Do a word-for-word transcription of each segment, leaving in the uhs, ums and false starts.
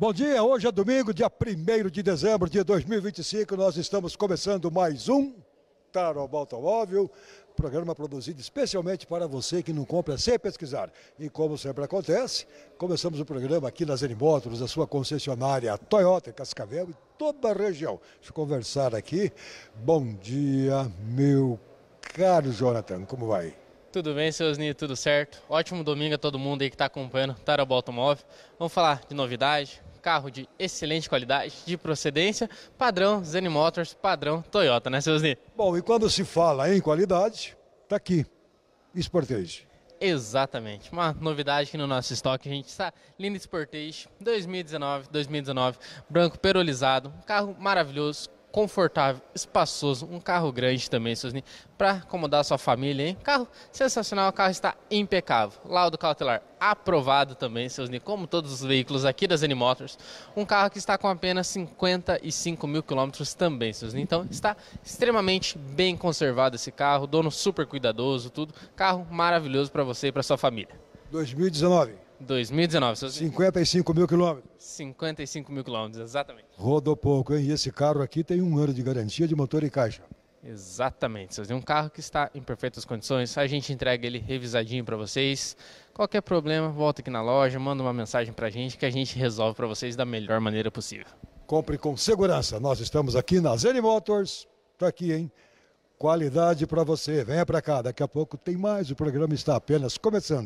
Bom dia, hoje é domingo, dia primeiro de dezembro de dois mil e vinte e cinco, nós estamos começando mais um Tarobá Automóvel, programa produzido especialmente para você que não compra sem pesquisar. E como sempre acontece, começamos o programa aqui na Zenimotors, a sua concessionária Toyota em Cascavel e toda a região. Deixa eu conversar aqui. Bom dia, meu caro Jonathan, como vai? Tudo bem, seu Osni, tudo certo? Ótimo domingo a todo mundo aí que está acompanhando Tarobá Automóvel. Vamos falar de novidade, carro de excelente qualidade, de procedência, padrão Zenimotors, padrão Toyota, né, seu Osni? Bom, e quando se fala em qualidade, tá aqui, Sportage. Exatamente, uma novidade aqui no nosso estoque, a gente está Linda Sportage dois mil e dezenove, dois mil e dezenove, branco perolizado, um carro maravilhoso, confortável, espaçoso, um carro grande também, Susni, para acomodar a sua família, hein? Carro sensacional, o carro está impecável. Laudo cautelar aprovado também, Susni, como todos os veículos aqui da Zenimotors. Um carro que está com apenas cinquenta e cinco mil quilômetros também, Susni. Então está extremamente bem conservado esse carro, dono super cuidadoso, tudo. Carro maravilhoso para você e para sua família. dois mil e dezenove. dois mil e dezenove, Susni. cinquenta e cinco mil quilômetros. cinquenta e cinco mil quilômetros, exatamente. Rodou pouco, hein? E esse carro aqui tem um ano de garantia de motor e caixa. Exatamente, um carro que está em perfeitas condições, a gente entrega ele revisadinho para vocês. Qualquer problema, volta aqui na loja, manda uma mensagem para a gente que a gente resolve para vocês da melhor maneira possível. Compre com segurança, nós estamos aqui na Zenimotors, tá aqui, hein? Qualidade para você, venha para cá, daqui a pouco tem mais, o programa está apenas começando.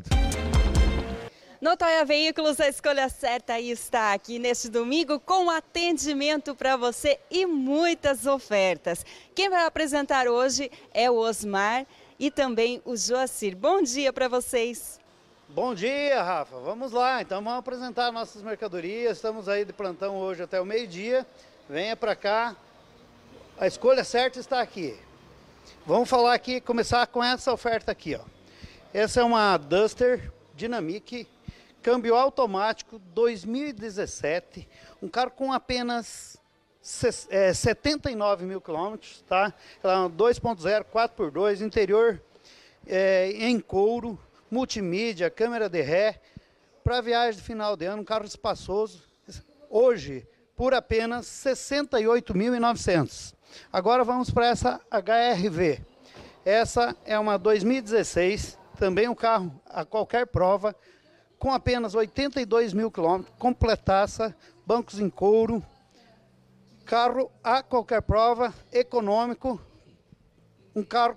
No Toya Veículos, a escolha certa está aqui neste domingo com atendimento para você e muitas ofertas. Quem vai apresentar hoje é o Osmar e também o Joacir. Bom dia para vocês. Bom dia, Rafa. Vamos lá, então vamos apresentar nossas mercadorias. Estamos aí de plantão hoje até o meio-dia. Venha para cá. A escolha certa está aqui. Vamos falar aqui, começar com essa oferta aqui, ó. Essa é uma Duster Dynamic, câmbio automático dois mil e dezessete, um carro com apenas é, setenta e nove mil quilômetros, tá? dois ponto zero, quatro por dois, interior é, em couro, multimídia, câmera de ré, para viagem de final de ano, um carro espaçoso, hoje por apenas sessenta e oito mil e novecentos. Agora vamos para essa H R V, essa é uma dois mil e dezesseis, também um carro a qualquer prova, com apenas oitenta e dois mil quilômetros, completaça, bancos em couro, carro a qualquer prova, econômico, um carro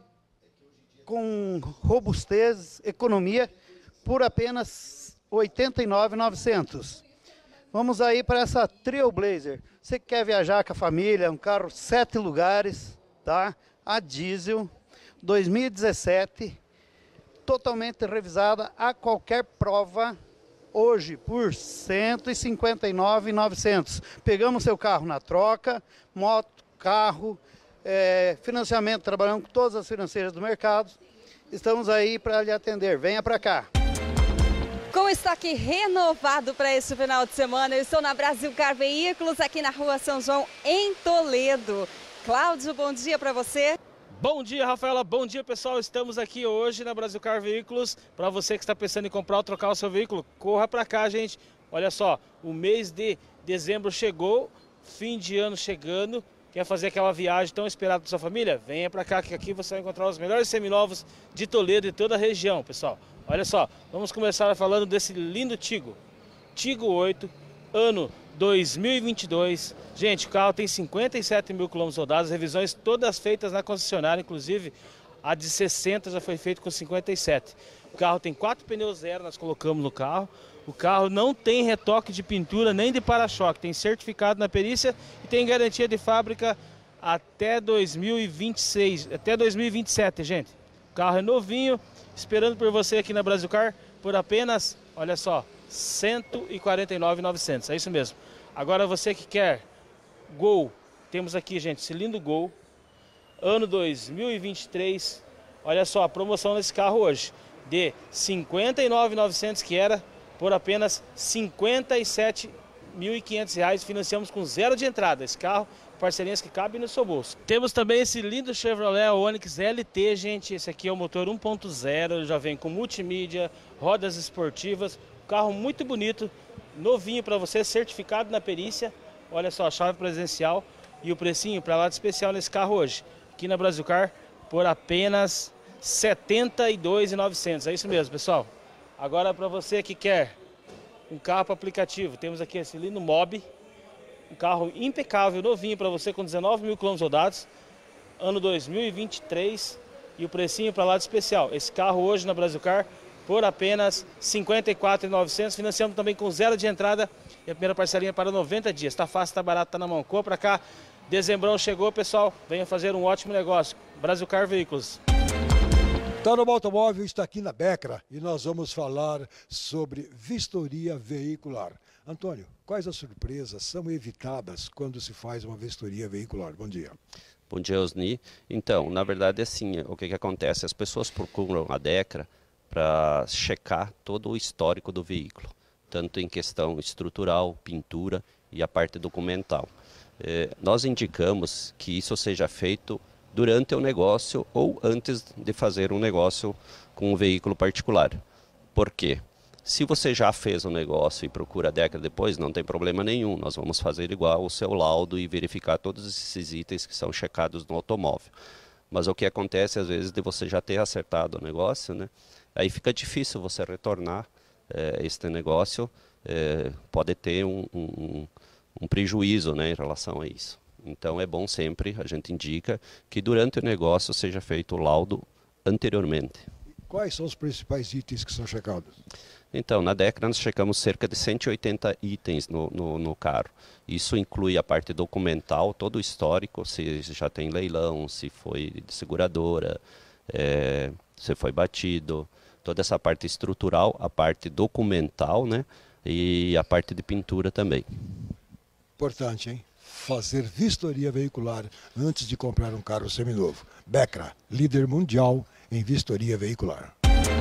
com robustez, economia, por apenas oitenta e nove mil e novecentos. Vamos aí para essa Trailblazer. Você que quer viajar com a família, um carro sete lugares, tá? A diesel, dois mil e dezessete. Totalmente revisada a qualquer prova, hoje por cento e cinquenta e nove mil e novecentos. Pegamos seu carro na troca, moto, carro, é, financiamento, trabalhando com todas as financeiras do mercado. Estamos aí para lhe atender, venha para cá. Com estoque renovado para esse final de semana, eu estou na Brasil Car Veículos, aqui na Rua São João, em Toledo. Cláudio, bom dia para você. Bom dia, Rafaela. Bom dia, pessoal. Estamos aqui hoje na Brasil Car Veículos. Para você que está pensando em comprar ou trocar o seu veículo, corra para cá, gente. Olha só, o mês de dezembro chegou, fim de ano chegando. Quer fazer aquela viagem tão esperada para sua família? Venha para cá, que aqui você vai encontrar os melhores seminovos de Toledo e toda a região, pessoal. Olha só, vamos começar falando desse lindo Tigo. Tigo oito, ano dois mil e vinte e dois. Gente, o carro tem cinquenta e sete mil quilômetros rodados, revisões todas feitas na concessionária, inclusive a de sessenta já foi feita com cinquenta e sete. O carro tem quatro pneus zero, nós colocamos no carro. O carro não tem retoque de pintura nem de para-choque, tem certificado na perícia e tem garantia de fábrica até dois mil e vinte e seis, até dois mil e vinte e sete, gente. O carro é novinho, esperando por você aqui na Brasil Car por apenas, olha só, cento e quarenta e nove mil e novecentos, é isso mesmo. Agora você que quer Gol, temos aqui, gente, esse lindo Gol, ano dois mil e vinte e três, olha só a promoção desse carro hoje, de cinquenta e nove mil e novecentos que era, por apenas cinquenta e sete mil e quinhentos reais, financiamos com zero de entrada esse carro, parcelinhas que cabem no seu bolso. Temos também esse lindo Chevrolet Onix L T, gente, esse aqui é o motor um ponto zero, já vem com multimídia, rodas esportivas, carro muito bonito, novinho para você, certificado na perícia. Olha só, chave presencial e o precinho para lá de especial nesse carro hoje, aqui na Brasilcar, por apenas setenta e dois mil e novecentos. É isso mesmo, pessoal. Agora para você que quer um carro para aplicativo, temos aqui esse lindo Mobi, um carro impecável, novinho para você, com dezenove mil quilômetros rodados, ano dois mil e vinte e três, e o precinho para lá de especial. Esse carro hoje na Brasilcar por apenas cinquenta e quatro mil e novecentos, financiamos também com zero de entrada e a primeira parcelinha para noventa dias. Está fácil, está barato, está na mão. Compra cá, dezembrão chegou, pessoal, venha fazer um ótimo negócio. Brasilcar Veículos. Tarobá Automóvel está aqui na Becra e nós vamos falar sobre vistoria veicular. Antônio, quais as surpresas são evitadas quando se faz uma vistoria veicular? Bom dia. Bom dia, Osni. Então, na verdade, assim, o que, que acontece? As pessoas procuram a Decra para checar todo o histórico do veículo, tanto em questão estrutural, pintura e a parte documental. Eh, nós indicamos que isso seja feito durante o negócio ou antes de fazer um negócio com um veículo particular. Por quê? Se você já fez um negócio e procura a Decra depois, não tem problema nenhum. Nós vamos fazer igual o seu laudo e verificar todos esses itens que são checados no automóvel. Mas o que acontece, às vezes, de você já ter acertado o negócio, né? Aí fica difícil você retornar eh, este negócio, eh, pode ter um, um, um prejuízo, né, em relação a isso. Então é bom sempre, a gente indica, que durante o negócio seja feito o laudo anteriormente. Quais são os principais itens que são checados? Então, na Decra nós checamos cerca de cento e oitenta itens no, no, no carro. Isso inclui a parte documental, todo o histórico, se já tem leilão, se foi de seguradora, é, se foi batido, toda essa parte estrutural, a parte documental, né, e a parte de pintura também. Importante, hein? Fazer vistoria veicular antes de comprar um carro seminovo. Becra, líder mundial em vistoria veicular.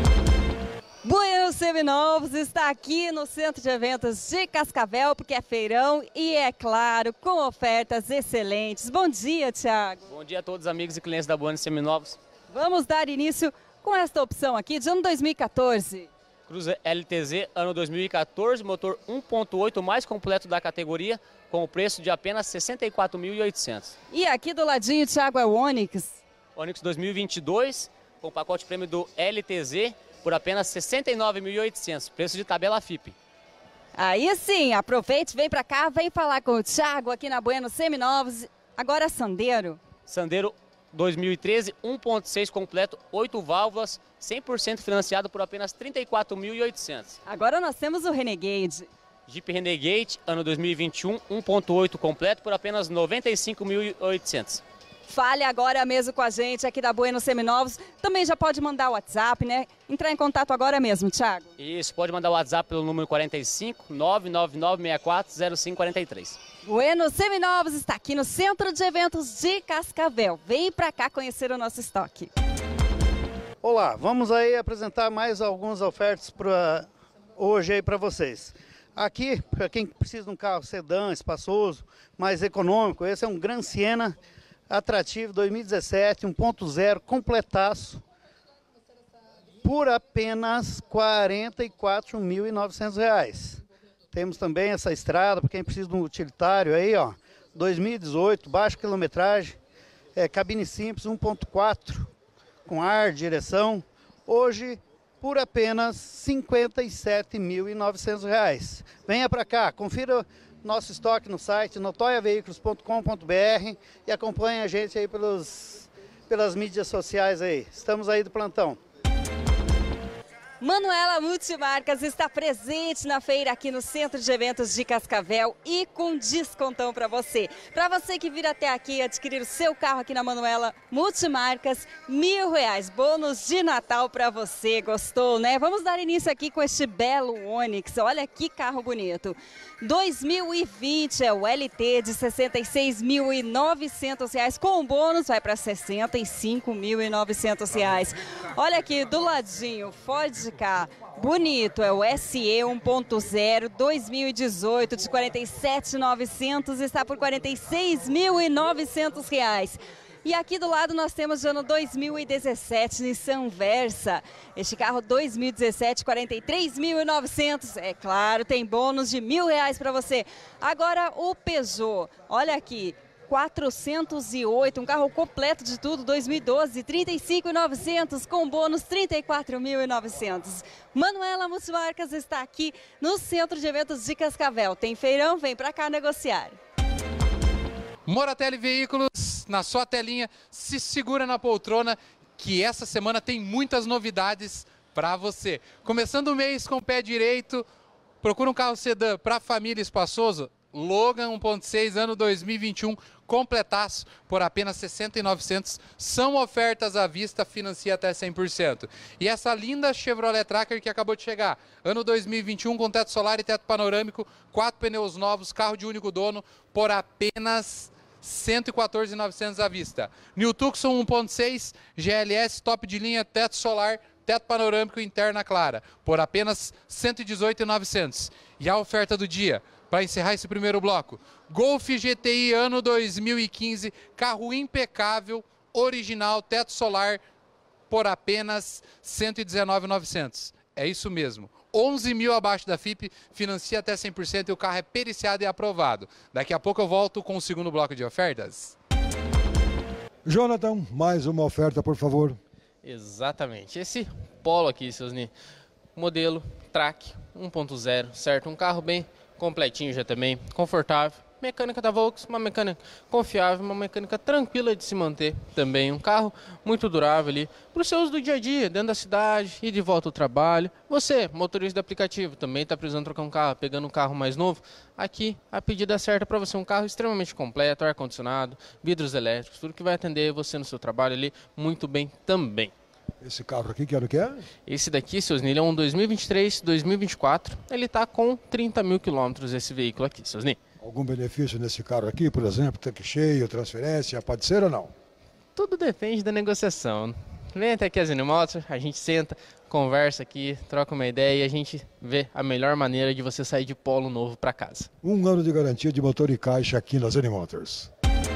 Bueno Seminovos está aqui no Centro de Eventos de Cascavel, porque é feirão e, é claro, com ofertas excelentes. Bom dia, Thiago. Bom dia a todos os amigos e clientes da Bueno Seminovos. Vamos dar início com esta opção aqui de ano dois mil e quatorze. Cruze L T Z, ano dois mil e quatorze, motor um ponto oito mais completo da categoria, com o preço de apenas sessenta e quatro mil e oitocentos. E aqui do ladinho, Thiago, é o Onix. Onix dois mil e vinte e dois, com o pacote prêmio do L T Z, por apenas sessenta e nove mil e oitocentos, preço de tabela F I P. Aí sim, aproveite, vem pra cá, vem falar com o Thiago aqui na Bueno Seminovos. Agora Sandero. Sandero dois mil e treze, um ponto seis completo, oito válvulas, cem por cento financiado por apenas trinta e quatro mil e oitocentos. Agora nós temos o Renegade. Jeep Renegade, ano dois mil e vinte e um, um ponto oito completo por apenas noventa e cinco mil e oitocentos. Fale agora mesmo com a gente aqui da Bueno Seminovos. Também já pode mandar o WhatsApp, né? Entrar em contato agora mesmo, Thiago. Isso, pode mandar o WhatsApp pelo número quarenta e cinco, nove nove nove seis quatro zero cinco quatro três. Bueno Seminovos está aqui no Centro de Eventos de Cascavel. Vem pra cá conhecer o nosso estoque. Olá, vamos aí apresentar mais algumas ofertas para hoje aí para vocês. Aqui, para quem precisa de um carro sedã, espaçoso, mais econômico, esse é um Gran Siena atrativo dois mil e dezessete, um ponto zero, completaço, por apenas quarenta e quatro mil e novecentos reais. Temos também essa estrada, para quem precisa de um utilitário aí, ó, dois mil e dezoito, baixa quilometragem, é, cabine simples, um ponto quatro, com ar, direção, hoje por apenas cinquenta e sete mil e novecentos reais. Venha para cá, confira nosso estoque no site notoia veículos ponto com ponto br e acompanhe a gente aí pelos, pelas mídias sociais aí. Estamos aí do plantão. Manuela Multimarcas está presente na feira aqui no Centro de Eventos de Cascavel e com descontão para você. Para você que vir até aqui e adquirir o seu carro aqui na Manuela Multimarcas, mil reais, bônus de Natal para você. Gostou, né? Vamos dar início aqui com este belo Onix. Olha que carro bonito. dois mil e vinte é o L T de sessenta e seis mil e novecentos reais. Com bônus vai para sessenta e cinco mil e novecentos reais. Olha aqui do ladinho, Ford Ka, bonito, é o S E um ponto zero dois mil e dezoito de quarenta e sete mil e novecentos, está por quarenta e seis mil e novecentos reais. E aqui do lado nós temos o ano dois mil e dezessete Nissan Versa. Este carro dois mil e dezessete, quarenta e três mil e novecentos. É claro, tem bônus de mil reais para você. Agora o Peugeot, olha aqui, quatrocentos e oito, um carro completo de tudo, dois mil e doze, trinta e cinco mil e novecentos, com bônus trinta e quatro mil e novecentos. Manuela Multimarcas está aqui no Centro de Eventos de Cascavel. Tem feirão? Vem para cá negociar. Moratelli Veículos, na sua telinha, se segura na poltrona, que essa semana tem muitas novidades para você. Começando o mês com o pé direito, procura um carro sedã para família espaçoso, Logan um ponto seis, ano dois mil e vinte e um, completaço por apenas sessenta e novecentos. São ofertas à vista, financia até cem por cento. E essa linda Chevrolet Tracker que acabou de chegar, ano dois mil e vinte e um, com teto solar e teto panorâmico, quatro pneus novos, carro de único dono, por apenas cento e quatorze mil e novecentos à vista. New Tucson um ponto seis, G L S top de linha, teto solar, teto panorâmico interna clara, por apenas cento e dezoito mil e novecentos. E a oferta do dia, para encerrar esse primeiro bloco, Golf G T I ano dois mil e quinze, carro impecável, original, teto solar, por apenas cento e dezenove mil e novecentos. É isso mesmo, onze mil abaixo da F I P, financia até cem por cento e o carro é periciado e aprovado. Daqui a pouco eu volto com o segundo bloco de ofertas. Jonathan, mais uma oferta, por favor. Exatamente, esse Polo aqui, Sosni, modelo Track um ponto zero, certo? Um carro bem completinho já também, confortável, mecânica da Volks, uma mecânica confiável, uma mecânica tranquila de se manter também, um carro muito durável ali, para o seu uso do dia a dia, dentro da cidade e de volta ao trabalho. Você, motorista de aplicativo, também está precisando trocar um carro, pegando um carro mais novo, aqui a pedida certa para você, um carro extremamente completo, ar-condicionado, vidros elétricos, tudo que vai atender você no seu trabalho ali muito bem também. Esse carro aqui, que ano que é? Esse daqui, seus Nil, é um dois mil e vinte e três, dois mil e vinte e quatro. Ele está com trinta mil quilômetros, esse veículo aqui, seus Nil. Algum benefício nesse carro aqui, por exemplo, tanque cheio, transferência, pode ser ou não? Tudo depende da negociação. Vem até aqui a Zene Motors, a gente senta, conversa aqui, troca uma ideia e a gente vê a melhor maneira de você sair de Polo novo para casa. Um ano de garantia de motor e caixa aqui na Zene Motors.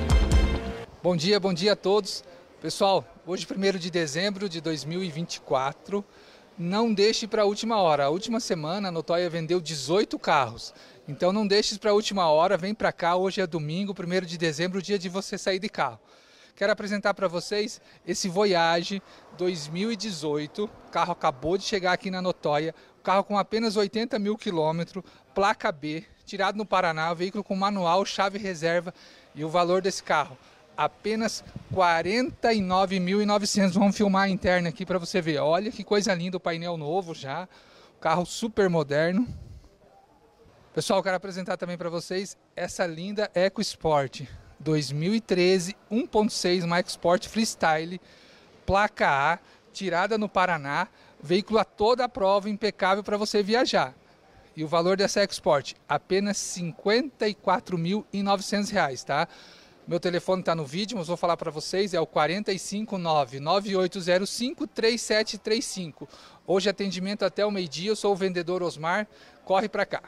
Bom dia, bom dia a todos. Pessoal, hoje primeiro de dezembro de dois mil e vinte e quatro, não deixe para a última hora. A última semana a Notoya vendeu dezoito carros, então não deixe para a última hora, vem para cá, hoje é domingo, primeiro de dezembro, o dia de você sair de carro. Quero apresentar para vocês esse Voyage dois mil e dezoito, o carro acabou de chegar aqui na Notoya, carro com apenas oitenta mil quilômetros, placa B, tirado no Paraná, veículo com manual, chave reserva e o valor desse carro apenas quarenta e nove mil e novecentos. Vamos filmar a interna aqui para você ver. Olha que coisa linda, o painel novo já, carro super moderno. Pessoal, quero apresentar também para vocês essa linda EcoSport dois mil e treze um ponto seis Mike Sport Freestyle, placa A, tirada no Paraná, veículo a toda a prova, impecável para você viajar. E o valor dessa EcoSport apenas cinquenta e quatro mil e novecentos reais, tá? Meu telefone está no vídeo, mas vou falar para vocês, é o quatro cinco nove, nove oito zero cinco, três sete três cinco. Hoje atendimento até o meio-dia, eu sou o vendedor Osmar, corre para cá.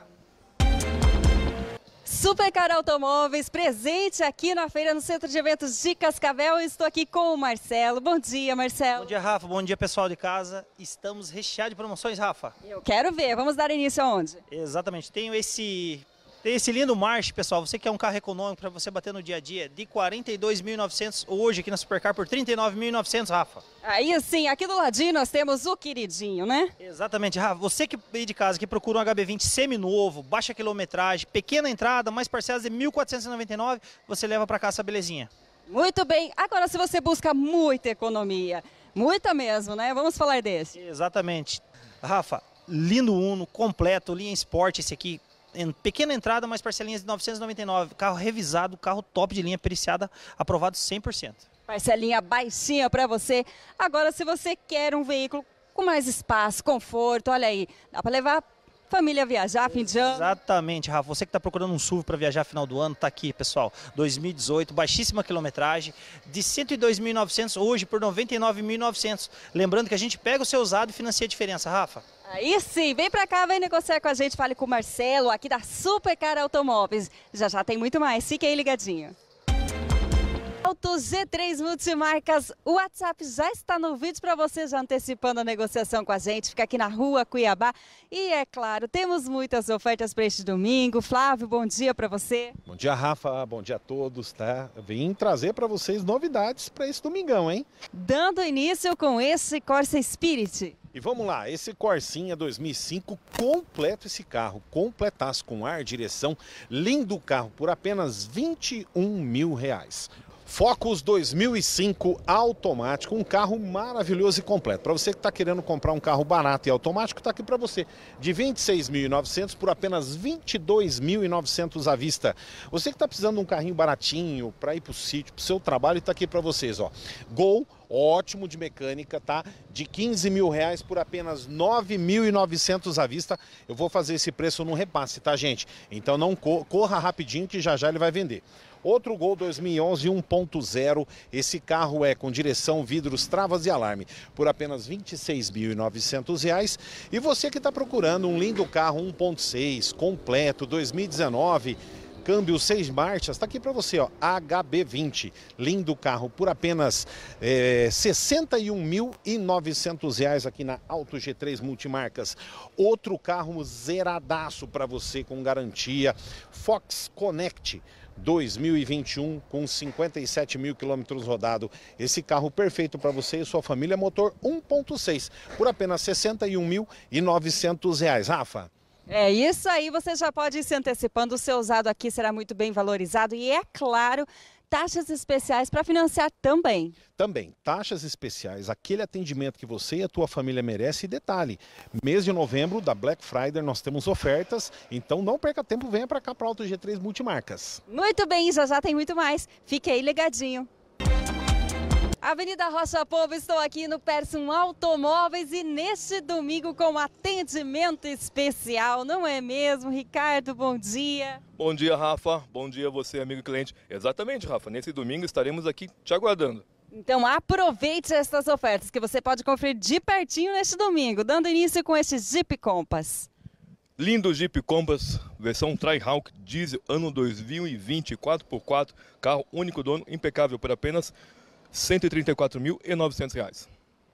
Supercar Automóveis, presente aqui na feira no Centro de Eventos de Cascavel. Estou aqui com o Marcelo. Bom dia, Marcelo. Bom dia, Rafa. Bom dia, pessoal de casa. Estamos recheados de promoções, Rafa. Eu quero ver. Vamos dar início aonde? Exatamente. Tenho esse... Tem esse lindo March, pessoal, você quer um carro econômico para você bater no dia a dia, de quarenta e dois mil e novecentos hoje aqui na Supercar por trinta e nove mil e novecentos, Rafa. Aí sim, aqui do ladinho nós temos o queridinho, né? Exatamente, Rafa. Você que veio de casa, que procura um H B vinte seminovo, baixa quilometragem, pequena entrada, mais parcelas de mil quatrocentos e noventa e nove, você leva para cá essa belezinha. Muito bem. Agora, se você busca muita economia, muita mesmo, né? Vamos falar desse. Exatamente. Rafa, lindo Uno, completo, linha Sport esse aqui. Em pequena entrada, mais parcelinhas de novecentos e noventa e nove. Carro revisado, carro top de linha, periciada, aprovado cem por cento. Parcelinha baixinha para você. Agora, se você quer um veículo com mais espaço, conforto, olha aí, dá para levar família viajar, fim de ano. Exatamente, Rafa. Você que está procurando um S U V para viajar final do ano, tá aqui, pessoal. dois mil e dezoito, baixíssima quilometragem, de cento e dois mil e novecentos hoje por noventa e nove mil e novecentos. Lembrando que a gente pega o seu usado e financia a diferença, Rafa. Aí sim, vem pra cá, vem negociar com a gente, fale com o Marcelo, aqui da Supercar Automóveis. Já já tem muito mais, fique aí ligadinho. Auto G três Multimarcas. O WhatsApp já está no vídeo para você já antecipando a negociação com a gente. Fica aqui na rua Cuiabá. E é claro, temos muitas ofertas para este domingo. Flávio, bom dia para você. Bom dia, Rafa. Bom dia a todos, tá? Eu vim trazer para vocês novidades para esse domingão, hein? Dando início com esse Corsa Spirit. E vamos lá, esse Corsinha dois mil e cinco, completo esse carro, completaço com ar, direção, lindo carro por apenas vinte e um mil reais. Focus dois mil e cinco automático, um carro maravilhoso e completo. Para você que está querendo comprar um carro barato e automático, está aqui para você. De vinte e seis mil e novecentos por apenas vinte e dois mil e novecentos à vista. Você que está precisando de um carrinho baratinho para ir para o sítio, para o seu trabalho, está aqui para vocês, ó. Gol, ótimo de mecânica, tá? De quinze mil reais por apenas nove mil e novecentos à vista. Eu vou fazer esse preço no repasse, tá, gente? Então não corra rapidinho que já já ele vai vender. Outro Gol dois mil e onze um ponto zero, esse carro é com direção, vidros, travas e alarme, por apenas vinte e seis mil e novecentos reais. E você que está procurando um lindo carro um ponto seis, completo, dois mil e dezenove, câmbio seis marchas, está aqui para você, ó, H B vinte, lindo carro por apenas é, sessenta e um mil e novecentos reais aqui na Auto G três Multimarcas. Outro carro zeradaço para você com garantia, Fox Connect dois mil e vinte e um com cinquenta e sete mil quilômetros rodados. Esse carro perfeito para você e sua família, motor um ponto seis, por apenas sessenta e um mil e novecentos reais. Rafa? É isso aí, você já pode ir se antecipando, o seu usado aqui será muito bem valorizado e, é claro, taxas especiais para financiar também. Também, taxas especiais, aquele atendimento que você e a tua família merece. E detalhe, mês de novembro da Black Friday nós temos ofertas, então não perca tempo, venha para cá para a Auto G três Multimarcas. Muito bem, já já tem muito mais, fique aí ligadinho. Avenida Rocha Povo, estou aqui no Persum Automóveis e neste domingo com atendimento especial, não é mesmo? Ricardo, bom dia. Bom dia, Rafa. Bom dia você, amigo cliente. Exatamente, Rafa. Nesse domingo estaremos aqui te aguardando. Então aproveite essas ofertas que você pode conferir de pertinho neste domingo, dando início com este Jeep Compass. Lindo Jeep Compass, versão Tri-Hawk Diesel, ano dois mil e vinte, quatro por quatro, carro único dono, impecável por apenas cento e trinta e quatro mil e novecentos reais.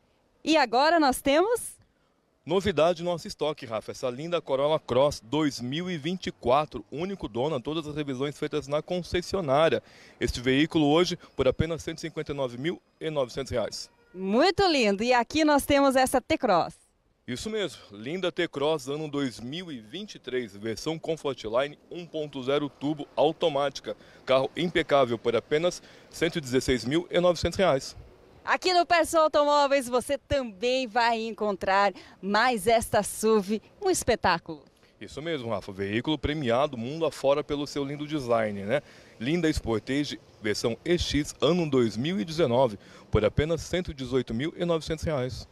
E agora nós temos novidade no nosso estoque, Rafa, essa linda Corolla Cross dois mil e vinte e quatro, único dono, todas as revisões feitas na concessionária. Este veículo hoje por apenas cento e cinquenta e nove mil e novecentos reais. Muito lindo, e aqui nós temos essa T-Cross. Isso mesmo, linda T-Cross ano dois mil e vinte e três, versão Comfortline um ponto zero turbo automática, carro impecável por apenas cento e dezesseis mil e novecentos reais. Aqui no Persum Automóveis você também vai encontrar mais esta S U V, um espetáculo. Isso mesmo, Rafa, veículo premiado mundo afora pelo seu lindo design, né? Linda Sportage, versão E X ano dois mil e dezenove, por apenas cento e dezoito mil e novecentos reais.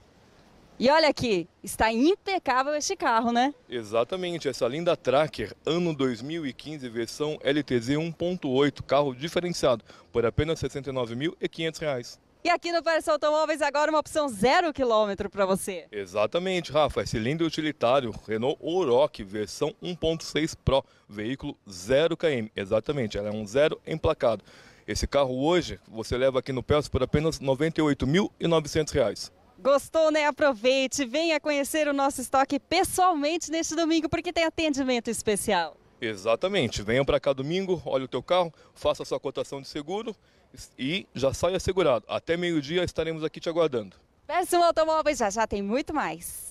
E olha aqui, está impecável este carro, né? Exatamente, essa linda Tracker, ano dois mil e quinze, versão L T Z um ponto oito, carro diferenciado, por apenas sessenta e nove mil e quinhentos reais. E aqui no Persum Automóveis agora uma opção zero quilômetro para você. Exatamente, Rafa, esse lindo utilitário Renault Oroch, versão um ponto seis Pro, veículo zero quilômetro, exatamente, ela é um zero emplacado. Esse carro hoje você leva aqui no Persum por apenas noventa e oito mil e novecentos reais. Gostou, né? Aproveite, venha conhecer o nosso estoque pessoalmente neste domingo, porque tem atendimento especial. Exatamente, venha para cá domingo, olhe o teu carro, faça a sua cotação de seguro e já saia assegurado. Até meio-dia estaremos aqui te aguardando. Persum Automóveis já já tem muito mais.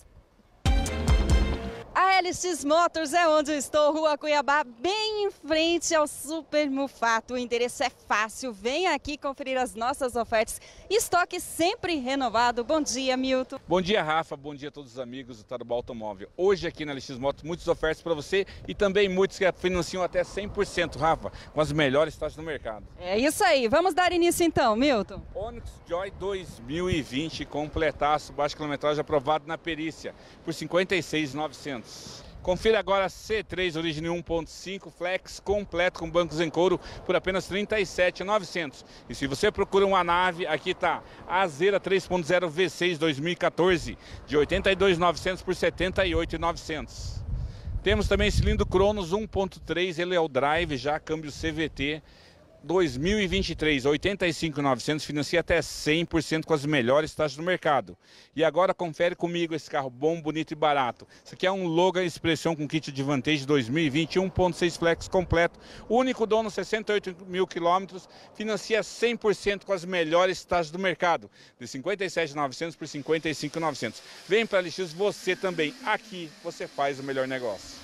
A L X Motors é onde eu estou, Rua Cuiabá, bem em frente ao Super Mufato. O endereço é fácil, venha aqui conferir as nossas ofertas. Estoque sempre renovado. Bom dia, Milton. Bom dia, Rafa. Bom dia a todos os amigos do Tarobá Automóvel. Hoje aqui na L X Motors, muitas ofertas para você e também muitos que financiam até cem por cento, Rafa, com as melhores taxas do mercado. É isso aí. Vamos dar início então, Milton. Onix Joy dois mil e vinte, completaço, baixa quilometragem, aprovado na perícia, por cinquenta e seis mil e novecentos. Confira agora C três Origine um ponto cinco Flex completo com bancos em couro por apenas trinta e sete mil e novecentos. E se você procura uma nave, aqui está a Azera três ponto zero V seis dois mil e quatorze de oitenta e dois mil e novecentos por setenta e oito mil e novecentos. Temos também esse lindo Cronos um ponto três, ele é o drive já, câmbio C V T, dois mil e vinte e três, oitenta e cinco mil e novecentos, financia até cem por cento com as melhores taxas do mercado. E agora confere comigo esse carro bom, bonito e barato. Isso aqui é um Logan Expression com kit de Vantage dois mil e vinte, um ponto seis Flex completo, único dono, sessenta e oito mil quilômetros, financia cem por cento com as melhores taxas do mercado, de cinquenta e sete mil e novecentos por cinquenta e cinco mil e novecentos. Vem para a L X você também, aqui você faz o melhor negócio.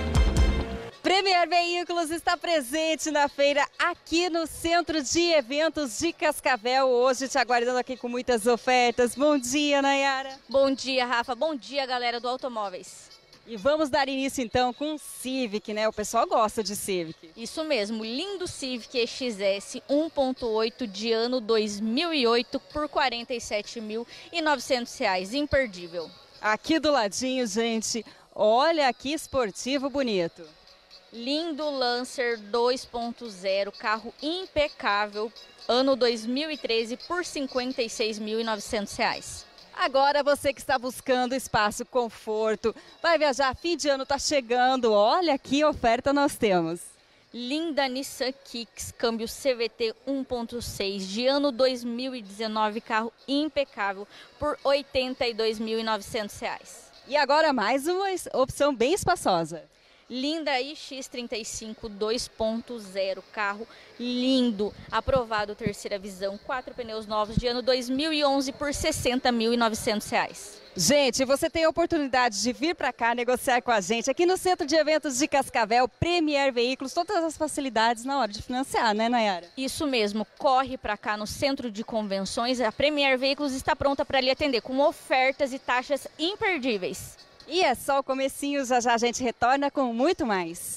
Premier Veículos está presente na feira aqui no Centro de Eventos de Cascavel. Hoje te aguardando aqui com muitas ofertas. Bom dia, Nayara. Bom dia, Rafa. Bom dia, galera do Automóveis. E vamos dar início então com o Civic, né? O pessoal gosta de Civic. Isso mesmo, lindo Civic E X S um ponto oito de ano dois mil e oito por quarenta e sete mil e novecentos reais, imperdível. Aqui do ladinho, gente, olha que esportivo bonito. Lindo Lancer dois ponto zero, carro impecável, ano dois mil e treze por cinquenta e seis mil e novecentos reais. Agora você que está buscando espaço, conforto, vai viajar, fim de ano está chegando, olha que oferta nós temos. Linda Nissan Kicks, câmbio C V T um ponto seis, de ano dois mil e dezenove, carro impecável, por oitenta e dois mil e novecentos reais. E agora mais uma opção bem espaçosa. Linda I X trinta e cinco dois ponto zero, carro lindo, aprovado terceira visão, quatro pneus novos de ano dois mil e onze por sessenta mil e novecentos reais. Gente, você tem a oportunidade de vir para cá negociar com a gente aqui no Centro de Eventos de Cascavel, Premier Veículos, todas as facilidades na hora de financiar, né, Nayara? Isso mesmo, corre para cá no Centro de Convenções, a Premier Veículos está pronta para lhe atender com ofertas e taxas imperdíveis. E é só o comecinho, já já a gente retorna com muito mais.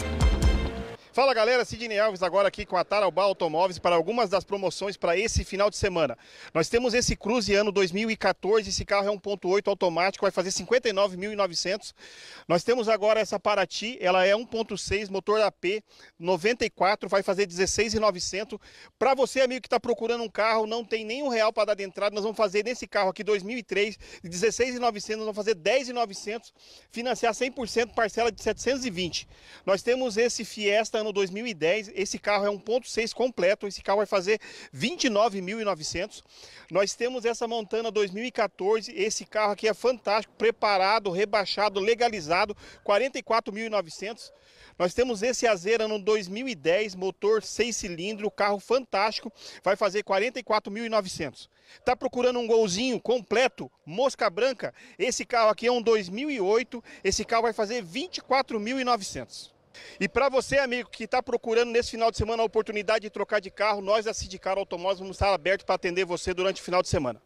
Fala galera, Sidney Alves agora aqui com a Tarobá Automóveis para algumas das promoções para esse final de semana. Nós temos esse Cruze ano dois mil e quatorze, esse carro é um ponto oito automático, vai fazer cinquenta e nove mil e novecentos. Nós temos agora essa Paraty, ela é um ponto seis, motor A P, noventa e quatro, vai fazer dezesseis mil e novecentos. Para você, amigo que está procurando um carro, não tem nenhum real para dar de entrada, nós vamos fazer nesse carro aqui dois mil e três, de dezesseis mil e novecentos, nós vamos fazer dez mil e novecentos, financiar cem por cento, parcela de setecentos e vinte. Nós temos esse Fiesta ano dois mil e dez, esse carro é um ponto seis completo, esse carro vai fazer vinte e nove mil e novecentos. Nós temos essa Montana dois mil e quatorze, esse carro aqui é fantástico, preparado, rebaixado, legalizado, quarenta e quatro mil e novecentos. Nós temos esse Azera no dois mil e dez, motor seis cilindros, carro fantástico, vai fazer quarenta e quatro mil e novecentos. Está procurando um Golzinho completo, mosca branca? Esse carro aqui é um dois mil e oito, esse carro vai fazer vinte e quatro mil e novecentos. E para você, amigo, que está procurando nesse final de semana a oportunidade de trocar de carro, nós da Sidcar Automóveis vamos estar abertos para atender você durante o final de semana.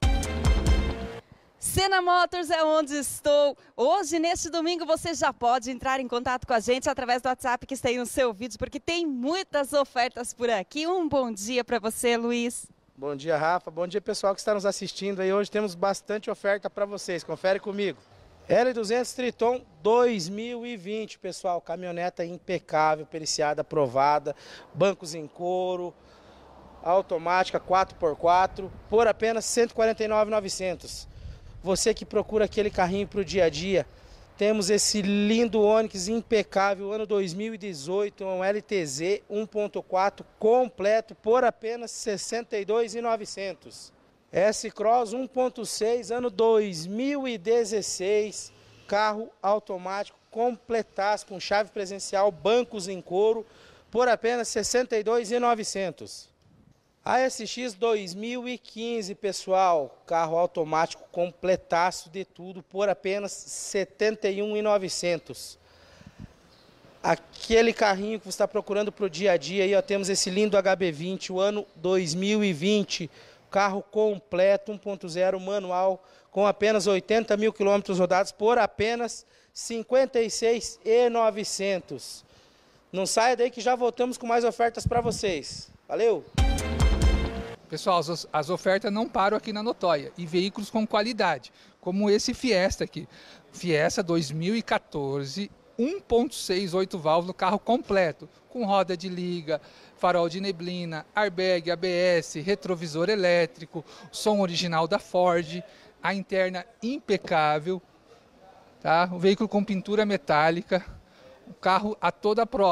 Sena Motors é onde estou. Hoje, neste domingo, você já pode entrar em contato com a gente através do WhatsApp que está aí no seu vídeo, porque tem muitas ofertas por aqui. Um bom dia para você, Luiz. Bom dia, Rafa. Bom dia, pessoal que está nos assistindo aí. Hoje temos bastante oferta para vocês. Confere comigo. L duzentos Triton dois mil e vinte, pessoal, caminhoneta impecável, periciada, aprovada, bancos em couro, automática quatro por quatro, por apenas cento e quarenta e nove mil e novecentos. Você que procura aquele carrinho para o dia a dia, temos esse lindo Onix impecável, ano dois mil e dezoito, um L T Z um ponto quatro completo, por apenas sessenta e dois mil e novecentos. S-Cross um ponto seis, ano dois mil e dezesseis, carro automático completaço, com chave presencial, bancos em couro, por apenas sessenta e dois mil e novecentos. A S X dois mil e quinze, pessoal, carro automático completaço de tudo, por apenas setenta e um mil e novecentos. Aquele carrinho que você está procurando para o dia a dia, aí, ó, temos esse lindo H B vinte, o ano dois mil e vinte, carro completo, um ponto zero, manual, com apenas oitenta mil quilômetros rodados, por apenas cinquenta e seis mil e novecentos. Não saia daí que já voltamos com mais ofertas para vocês. Valeu! Pessoal, as, as ofertas não param aqui na Notóia, e veículos com qualidade, como esse Fiesta aqui. Fiesta dois mil e quatorze, um ponto seis, oito válvulas, carro completo, com roda de liga, farol de neblina, airbag, A B S, retrovisor elétrico, som original da Ford, a interna impecável, tá? O veículo com pintura metálica, o carro a toda prova.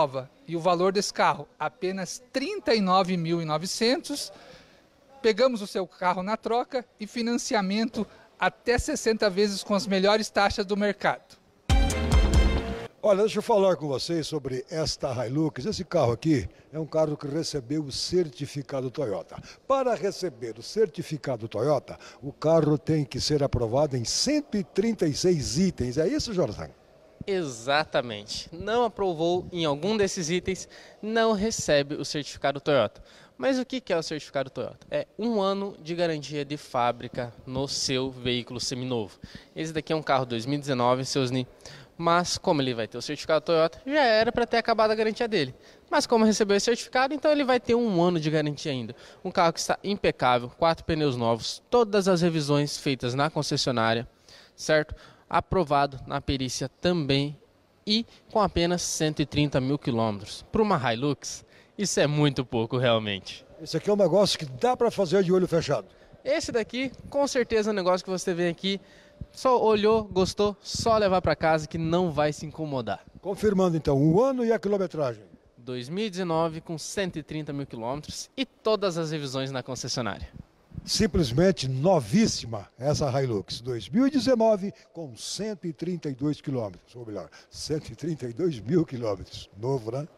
E o valor desse carro, apenas trinta e nove mil e novecentos reais. Pegamos o seu carro na troca e financiamento até sessenta vezes com as melhores taxas do mercado. Olha, deixa eu falar com vocês sobre esta Hilux. Esse carro aqui é um carro que recebeu o certificado Toyota. Para receber o certificado Toyota, o carro tem que ser aprovado em cento e trinta e seis itens. É isso, Jonathan? Exatamente. Não aprovou em algum desses itens, não recebe o certificado Toyota. Mas o que é o certificado Toyota? É um ano de garantia de fábrica no seu veículo seminovo. Esse daqui é um carro dois mil e dezenove, seus Ni. Mas como ele vai ter o certificado Toyota, já era para ter acabado a garantia dele. Mas como recebeu esse certificado, então ele vai ter um ano de garantia ainda. Um carro que está impecável, quatro pneus novos, todas as revisões feitas na concessionária, certo? Aprovado na perícia também e com apenas cento e trinta mil quilômetros. Para uma Hilux, isso é muito pouco realmente. Esse aqui é um negócio que dá para fazer de olho fechado. Esse daqui, com certeza, é um negócio que você vem aqui, só olhou, gostou, só levar para casa que não vai se incomodar. Confirmando então, o ano e a quilometragem. dois mil e dezenove com cento e trinta mil quilômetros e todas as revisões na concessionária. Simplesmente novíssima essa Hilux. dois mil e dezenove com cento e trinta e dois quilômetros, ou melhor, cento e trinta e dois mil quilômetros. Novo, né?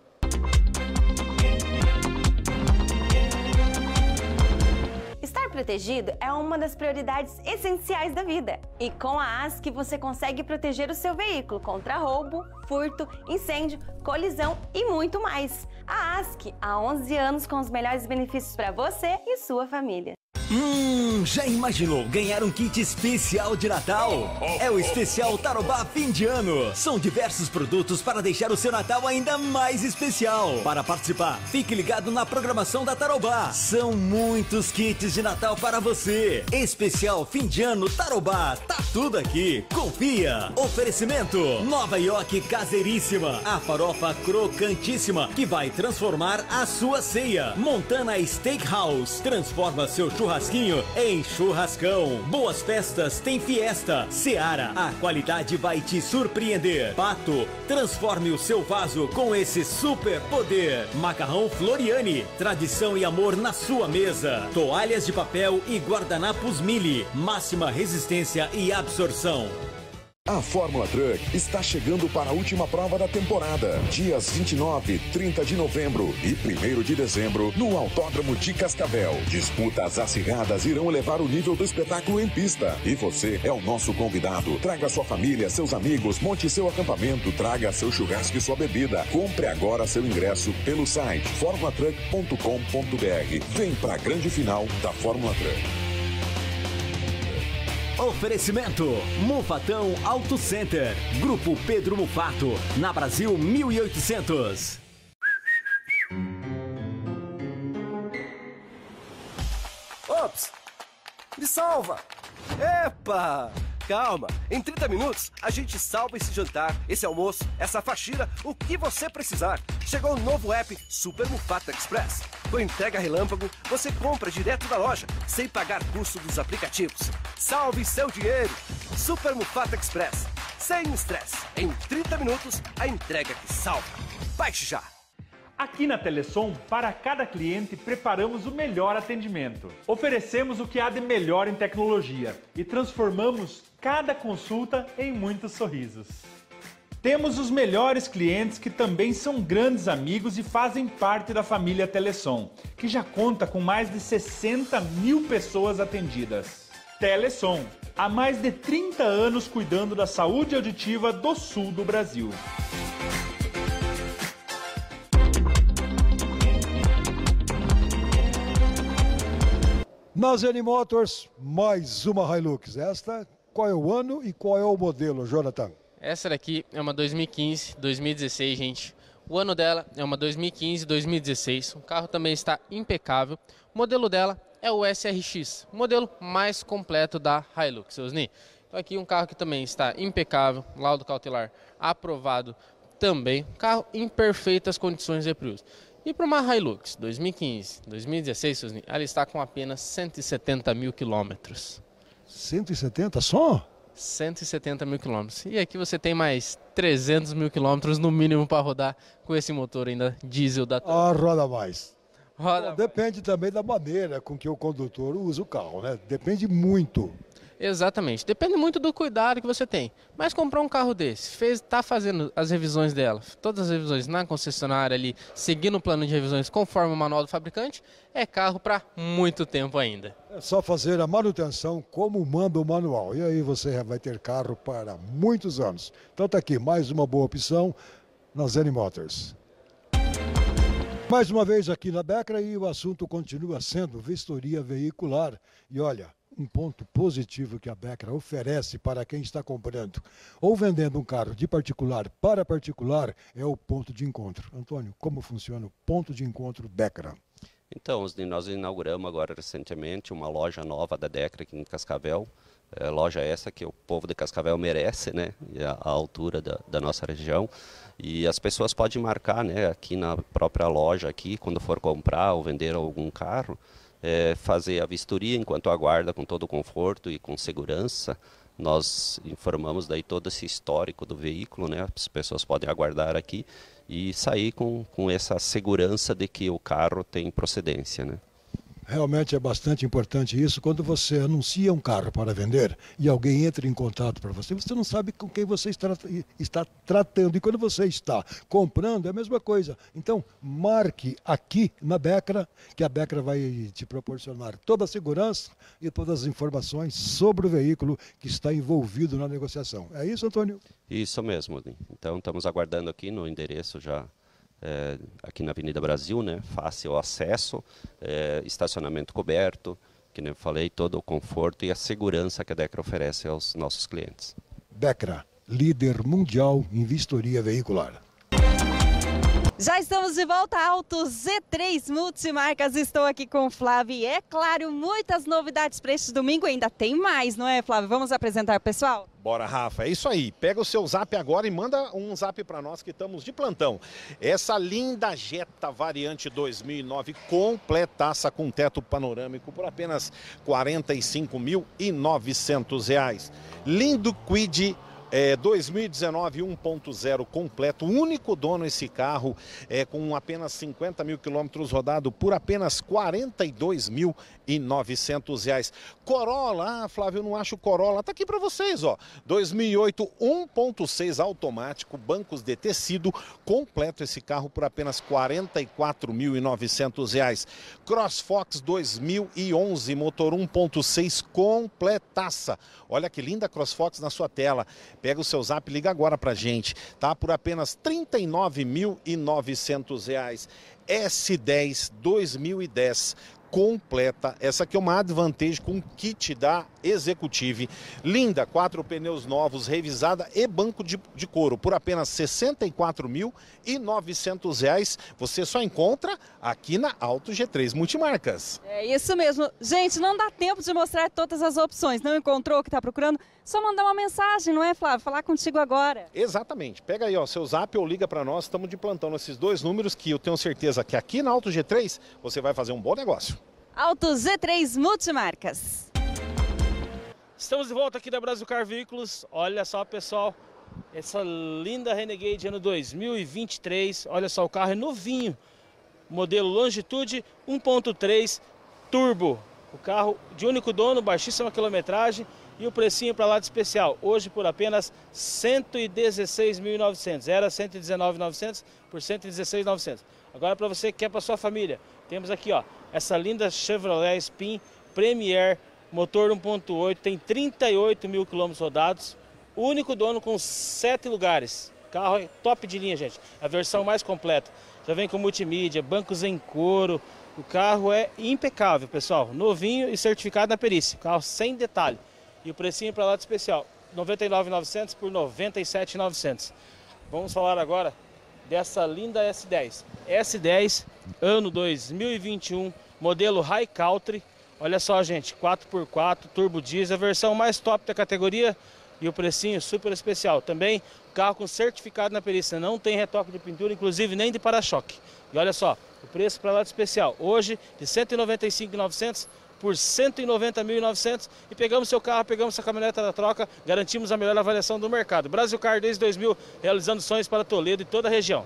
Estar protegido é uma das prioridades essenciais da vida. E com a A S C você consegue proteger o seu veículo contra roubo, furto, incêndio, colisão e muito mais. A A S C há onze anos com os melhores benefícios para você e sua família. Hum, já imaginou ganhar um kit especial de Natal? É o especial Tarobá Fim de Ano. São diversos produtos para deixar o seu Natal ainda mais especial. Para participar, fique ligado na programação da Tarobá. São muitos kits de Natal para você. Especial Fim de Ano Tarobá. Tá tudo aqui. Confia. Oferecimento Nova York Caseiríssima. A farofa crocantíssima que vai transformar a sua ceia. Montana Steakhouse. Transforma seu churrasco em churrascão. Boas festas tem Fiesta. Seara, a qualidade vai te surpreender. Pato, transforme o seu vaso com esse super poder. Macarrão Floriani, tradição e amor na sua mesa. Toalhas de papel e guardanapos Mili, máxima resistência e absorção. A Fórmula Truck está chegando para a última prova da temporada. Dias vinte e nove, trinta de novembro e primeiro de dezembro no Autódromo de Cascavel. Disputas acirradas irão elevar o nível do espetáculo em pista. E você é o nosso convidado. Traga sua família, seus amigos, monte seu acampamento, traga seu churrasco e sua bebida. Compre agora seu ingresso pelo site formula truck ponto com ponto br. Vem para a grande final da Fórmula Truck. Oferecimento Mufatão Auto Center. Grupo Pedro Mufato. Na Brasil mil e oitocentos. Ops! Me salva! Epa! Calma, em trinta minutos a gente salva esse jantar, esse almoço, essa faxina, o que você precisar. Chegou o novo app Super Mufato Express. Com entrega relâmpago, você compra direto da loja, sem pagar custo dos aplicativos. Salve seu dinheiro! Super Mufato Express. Sem estresse. Em trinta minutos, a entrega que salva. Baixe já! Aqui na Telesom, para cada cliente, preparamos o melhor atendimento. Oferecemos o que há de melhor em tecnologia e transformamos cada consulta em muitos sorrisos. Temos os melhores clientes que também são grandes amigos e fazem parte da família Telesom, que já conta com mais de sessenta mil pessoas atendidas. Telesom, há mais de trinta anos cuidando da saúde auditiva do sul do Brasil. Na Zeni Motors, mais uma Hilux. Esta, qual é o ano e qual é o modelo, Jonathan? Essa daqui é uma dois mil e quinze, dois mil e dezesseis, gente. O ano dela é uma dois mil e quinze, dois mil e dezesseis. O carro também está impecável. O modelo dela é o S R X, o modelo mais completo da Hilux, seus Ni. Então aqui um carro que também está impecável, laudo cautelar aprovado também. Carro em perfeitas condições de uso. E para uma Hilux dois mil e quinze, dois mil e dezesseis, ela está com apenas cento e setenta mil quilômetros. cento e setenta só? cento e setenta mil quilômetros. E aqui você tem mais trezentos mil quilômetros no mínimo para rodar com esse motor ainda diesel da Toyota. Ah, roda mais. Roda Bom, depende também da maneira com que o condutor usa o carro, né? Depende muito. Exatamente, depende muito do cuidado que você tem. Mas comprar um carro desse, fez, tá fazendo as revisões dela, todas as revisões na concessionária ali, seguindo o plano de revisões conforme o manual do fabricante, é carro para muito tempo ainda. É só fazer a manutenção como manda o manual. E aí você vai ter carro para muitos anos. Então tá aqui, mais uma boa opção na Zen Motors. Mais uma vez aqui na Becra e o assunto continua sendo vistoria veicular. E olha, um ponto positivo que a Becra oferece para quem está comprando ou vendendo um carro de particular para particular é o ponto de encontro. Antônio, como funciona o ponto de encontro Becra? Então, nós inauguramos agora recentemente uma loja nova da Decra aqui em Cascavel. É, loja essa que o povo de Cascavel merece, né? E a, a altura da, da nossa região. E as pessoas podem marcar, né? Aqui na própria loja, aqui, quando for comprar ou vender algum carro, é, fazer a vistoria enquanto aguarda com todo o conforto e com segurança. Nós informamos daí todo esse histórico do veículo, né? As pessoas podem aguardar aqui e sair com, com essa segurança de que o carro tem procedência, né? Realmente é bastante importante isso. Quando você anuncia um carro para vender e alguém entra em contato para você, você não sabe com quem você está, está tratando. E quando você está comprando, é a mesma coisa. Então, marque aqui na Becra, que a Becra vai te proporcionar toda a segurança e todas as informações sobre o veículo que está envolvido na negociação. É isso, Antônio? Isso mesmo. Então, estamos aguardando aqui no endereço já. É, aqui na Avenida Brasil, né? Fácil acesso, é, estacionamento coberto, que nem eu falei, todo o conforto e a segurança que a Decra oferece aos nossos clientes. Decra, líder mundial em vistoria veicular. Já estamos de volta, Auto Z três Multimarcas, estou aqui com o Flávio e é claro, muitas novidades para este domingo, ainda tem mais, não é, Flávio? Vamos apresentar o pessoal? Bora, Rafa, é isso aí. Pega o seu zap agora e manda um zap para nós que estamos de plantão. Essa linda Jetta variante dois mil e nove, completaça com teto panorâmico por apenas quarenta e cinco mil e novecentos reais. Lindo Kwid É, dois mil e dezenove um ponto zero completo, único dono esse carro, é, com apenas cinquenta mil quilômetros rodado por apenas quarenta e dois mil e novecentos reais. Corolla, ah, Flávio, eu não acho Corolla, tá aqui para vocês, ó. dois mil e oito um ponto seis automático, bancos de tecido, completo esse carro por apenas quarenta e quatro mil e novecentos reais. CrossFox dois mil e onze, motor um ponto seis completaça. Olha que linda CrossFox na sua tela. Pega o seu zap e liga agora pra gente, tá? Por apenas trinta e nove mil e novecentos reais. S dez dois mil e dez completa. Essa aqui é uma Advantage com kit da Executive. Linda, quatro pneus novos, revisada e banco de, de couro por apenas sessenta e quatro mil e novecentos reais. Você só encontra aqui na Auto G três Multimarcas. É isso mesmo. Gente, não dá tempo de mostrar todas as opções. Não encontrou o que está procurando? Só mandar uma mensagem, não é, Flávio? Falar contigo agora. Exatamente. Pega aí, ó, seu zap ou liga para nós. Estamos de plantão nesses dois números que eu tenho certeza que aqui na Auto G três você vai fazer um bom negócio. Auto Z três Multimarcas. Estamos de volta aqui da Brasil Car Veículos. Olha só, pessoal, essa linda Renegade ano dois mil e vinte e três. Olha só, o carro é novinho. Modelo Longitude um ponto três Turbo. O carro de único dono, baixíssima quilometragem e o precinho para lá de especial. Hoje por apenas cento e dezesseis mil e novecentos. Era cento e dezenove mil e novecentos por cento e dezesseis mil e novecentos. Agora para você que quer para sua família, temos aqui, ó, essa linda Chevrolet Spin Premier, motor um ponto oito, tem trinta e oito mil quilômetros rodados, único dono com sete lugares. Carro é top de linha, gente, a versão mais completa. Já vem com multimídia, bancos em couro, o carro é impecável, pessoal, novinho e certificado na perícia, carro sem detalhe. E o precinho para lá de especial, noventa e nove mil e novecentos por noventa e sete mil e novecentos. Vamos falar agora dessa linda S dez. S dez, ano dois mil e vinte e um, modelo High Country. Olha só, gente, quatro por quatro, turbo diesel, a versão mais top da categoria e o precinho super especial. Também carro com certificado na perícia, não tem retoque de pintura, inclusive nem de para-choque. E olha só, o preço para lá de especial, hoje de cento e noventa e cinco mil e novecentos por cento e noventa mil e novecentos e pegamos seu carro, pegamos sua caminhoneta da troca, garantimos a melhor avaliação do mercado. Brasil Car desde dois mil, realizando sonhos para Toledo e toda a região.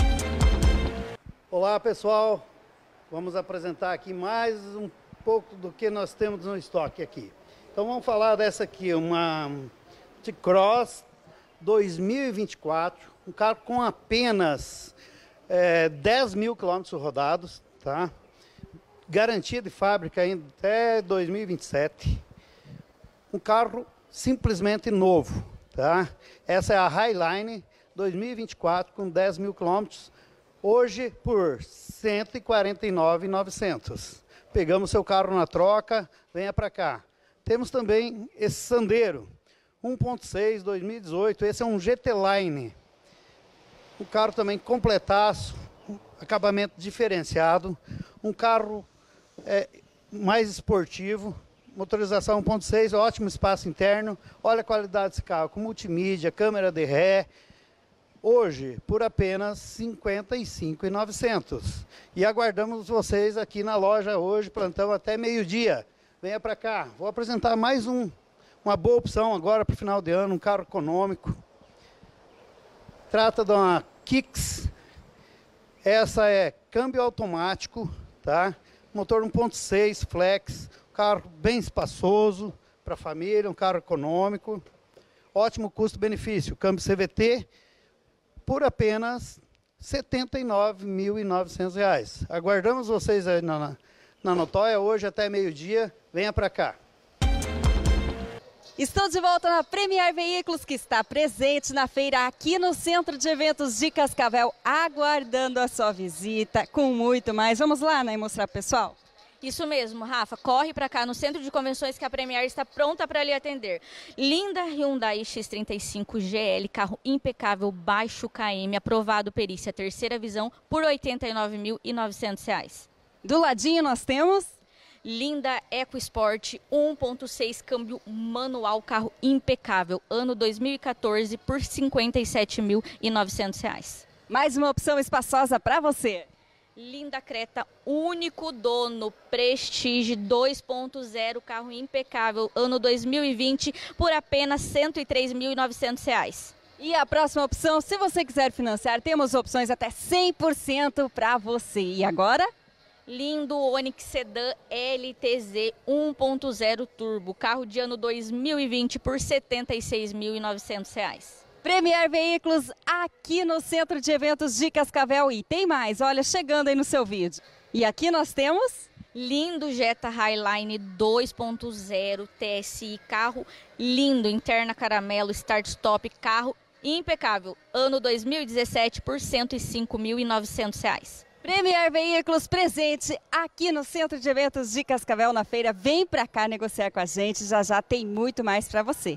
Olá pessoal, vamos apresentar aqui mais um pouco do que nós temos no estoque aqui. Então vamos falar dessa aqui, uma T-Cross dois mil e vinte e quatro, um carro com apenas é, dez mil quilômetros rodados, tá? Garantia de fábrica ainda até dois mil e vinte e sete. Um carro simplesmente novo, tá? Essa é a Highline dois mil e vinte e quatro com dez mil quilômetros, hoje por cento e quarenta e nove mil e novecentos. Pegamos seu carro na troca, venha para cá. Temos também esse Sandero um ponto seis dois mil e dezoito, esse é um G T Line. Um carro também completaço, acabamento diferenciado, um carro é, mais esportivo, motorização um ponto seis, ótimo espaço interno, olha a qualidade desse carro, com multimídia, câmera de ré, hoje por apenas cinquenta e cinco mil e novecentos. E aguardamos vocês aqui na loja hoje, plantão até meio-dia. Venha para cá, vou apresentar mais um, uma boa opção agora para o final de ano, um carro econômico. Trata de uma Kicks, essa é câmbio automático, tá? Motor um ponto seis flex, carro bem espaçoso para a família, um carro econômico, ótimo custo-benefício, câmbio C V T por apenas setenta e nove mil e novecentos reais. Aguardamos vocês aí na, na Notóia hoje até meio-dia, venha para cá. Estou de volta na Premier Veículos, que está presente na feira aqui no Centro de Eventos de Cascavel, aguardando a sua visita com muito mais. Vamos lá, né, mostrar pro pessoal? Isso mesmo, Rafa. Corre para cá no Centro de Convenções que a Premier está pronta para lhe atender. Linda Hyundai X trinta e cinco G L, carro impecável, baixo K M, aprovado perícia, terceira visão, por oitenta e nove mil e novecentos reais. Do ladinho nós temos Linda EcoSport um ponto seis câmbio manual, carro impecável, ano dois mil e quatorze por cinquenta e sete mil e novecentos reais. Mais uma opção espaçosa para você. Linda Creta, único dono, Prestige dois ponto zero, carro impecável, ano dois mil e vinte por apenas cento e três mil e novecentos reais. E a próxima opção, se você quiser financiar, temos opções até cem por cento para você. E agora? Lindo Onix Sedan L T Z um ponto zero Turbo, carro de ano dois mil e vinte por setenta e seis mil e novecentos reais. Premier Veículos aqui no Centro de Eventos de Cascavel. E tem mais, olha, chegando aí no seu vídeo. E aqui nós temos lindo Jetta Highline dois ponto zero T S I, carro lindo, interna caramelo, start-stop, carro impecável, ano dois mil e dezessete por cento e cinco mil e novecentos reais. Premier Veículos presente aqui no Centro de Eventos de Cascavel na feira. Vem pra cá negociar com a gente, já já tem muito mais para você.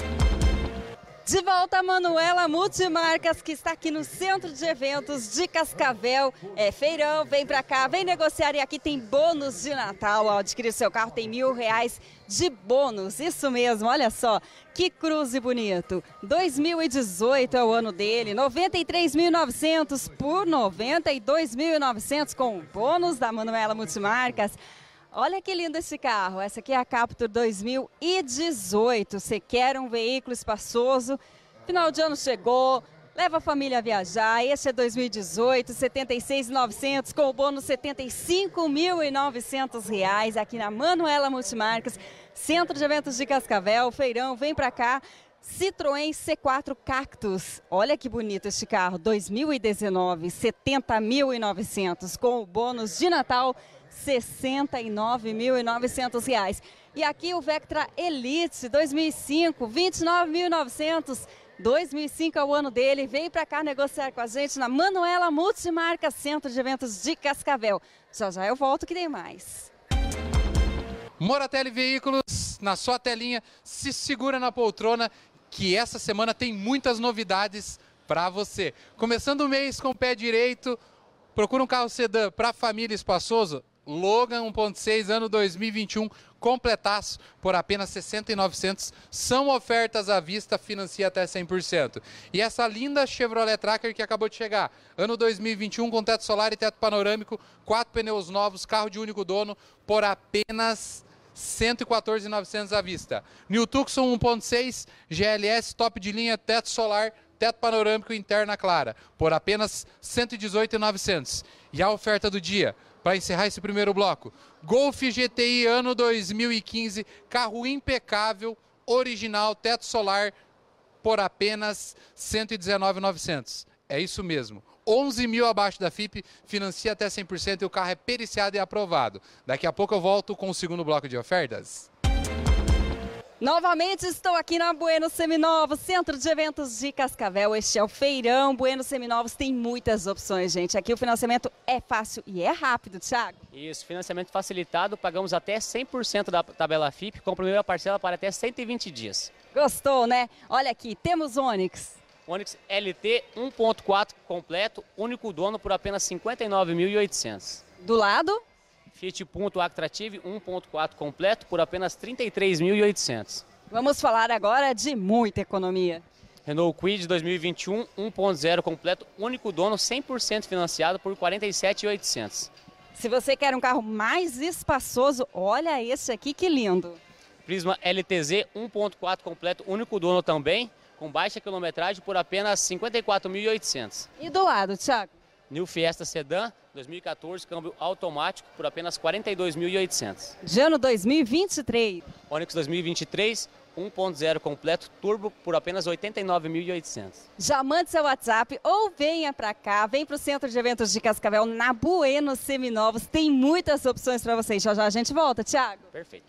De volta a Manuela Multimarcas, que está aqui no Centro de Eventos de Cascavel. É feirão, vem pra cá, vem negociar e aqui tem bônus de Natal. Ao adquirir seu carro tem mil reais de bônus, isso mesmo, olha só. Que cruze bonito, dois mil e dezoito é o ano dele, noventa e três mil e novecentos por noventa e dois mil e novecentos com o bônus da Manuela Multimarcas. Olha que lindo esse carro, essa aqui é a Captur dois mil e dezoito, você quer um veículo espaçoso, final de ano chegou, leva a família a viajar, esse é dois mil e dezoito, setenta e seis mil e novecentos com o bônus setenta e cinco mil e novecentos reais aqui na Manuela Multimarcas, Centro de Eventos de Cascavel, feirão, vem pra cá. Citroën C quatro Cactus, olha que bonito este carro, dois mil e dezenove, setenta mil e novecentos com o bônus de Natal, sessenta e nove mil e novecentos reais. E aqui o Vectra Elite dois mil e cinco, vinte e nove mil e novecentos, dois mil e cinco é o ano dele. Vem para cá negociar com a gente na Manuela Multimarcas, Centro de Eventos de Cascavel. Já já eu volto que tem mais. Moratelli Veículos, na sua telinha, se segura na poltrona que essa semana tem muitas novidades para você. Começando o mês com o pé direito, procura um carro sedã para família espaçoso, Logan um ponto seis, ano dois mil e vinte e um, completaço por apenas sessenta e novecentos. São ofertas à vista, financia até cem por cento. E essa linda Chevrolet Tracker que acabou de chegar, ano dois mil e vinte e um, com teto solar e teto panorâmico, quatro pneus novos, carro de único dono, por apenas cento e quatorze mil e novecentos à vista. New Tucson um ponto seis, G L S top de linha, teto solar, teto panorâmico interna clara, por apenas cento e dezoito mil e novecentos. E a oferta do dia, para encerrar esse primeiro bloco, Golf G T I ano dois mil e quinze, carro impecável, original, teto solar, por apenas cento e dezenove mil e novecentos. É isso mesmo, onze mil abaixo da F I P, financia até cem por cento e o carro é periciado e aprovado. Daqui a pouco eu volto com o segundo bloco de ofertas. Novamente estou aqui na Bueno Seminovos, Centro de Eventos de Cascavel. Este é o feirão. Bueno Seminovos tem muitas opções, gente. Aqui o financiamento é fácil e é rápido, Thiago. Isso, financiamento facilitado, pagamos até cem por cento da tabela F I P, com a primeira parcela para até cento e vinte dias. Gostou, né? Olha aqui, temos Onix. Onix L T um ponto quatro completo, único dono por apenas cinquenta e nove mil e oitocentos. Do lado? Fiat Punto Actrative um ponto quatro completo por apenas trinta e três mil e oitocentos. Vamos falar agora de muita economia. Renault Kwid dois mil e vinte e um um ponto zero completo, único dono, cem por cento financiado por quarenta e sete mil e oitocentos. Se você quer um carro mais espaçoso, olha esse aqui que lindo. Prisma L T Z um ponto quatro completo, único dono também, com baixa quilometragem por apenas cinquenta e quatro mil e oitocentos. E do lado, Thiago? New Fiesta Sedan dois mil e quatorze, câmbio automático por apenas quarenta e dois mil e oitocentos. De ano dois mil e vinte e três. Onix dois mil e vinte e três, um ponto zero completo, turbo por apenas oitenta e nove mil e oitocentos. Já mande seu WhatsApp ou venha para cá, vem para o Centro de Eventos de Cascavel, na Bueno Seminovos. Tem muitas opções para vocês. Já já a gente volta, Thiago. Perfeito.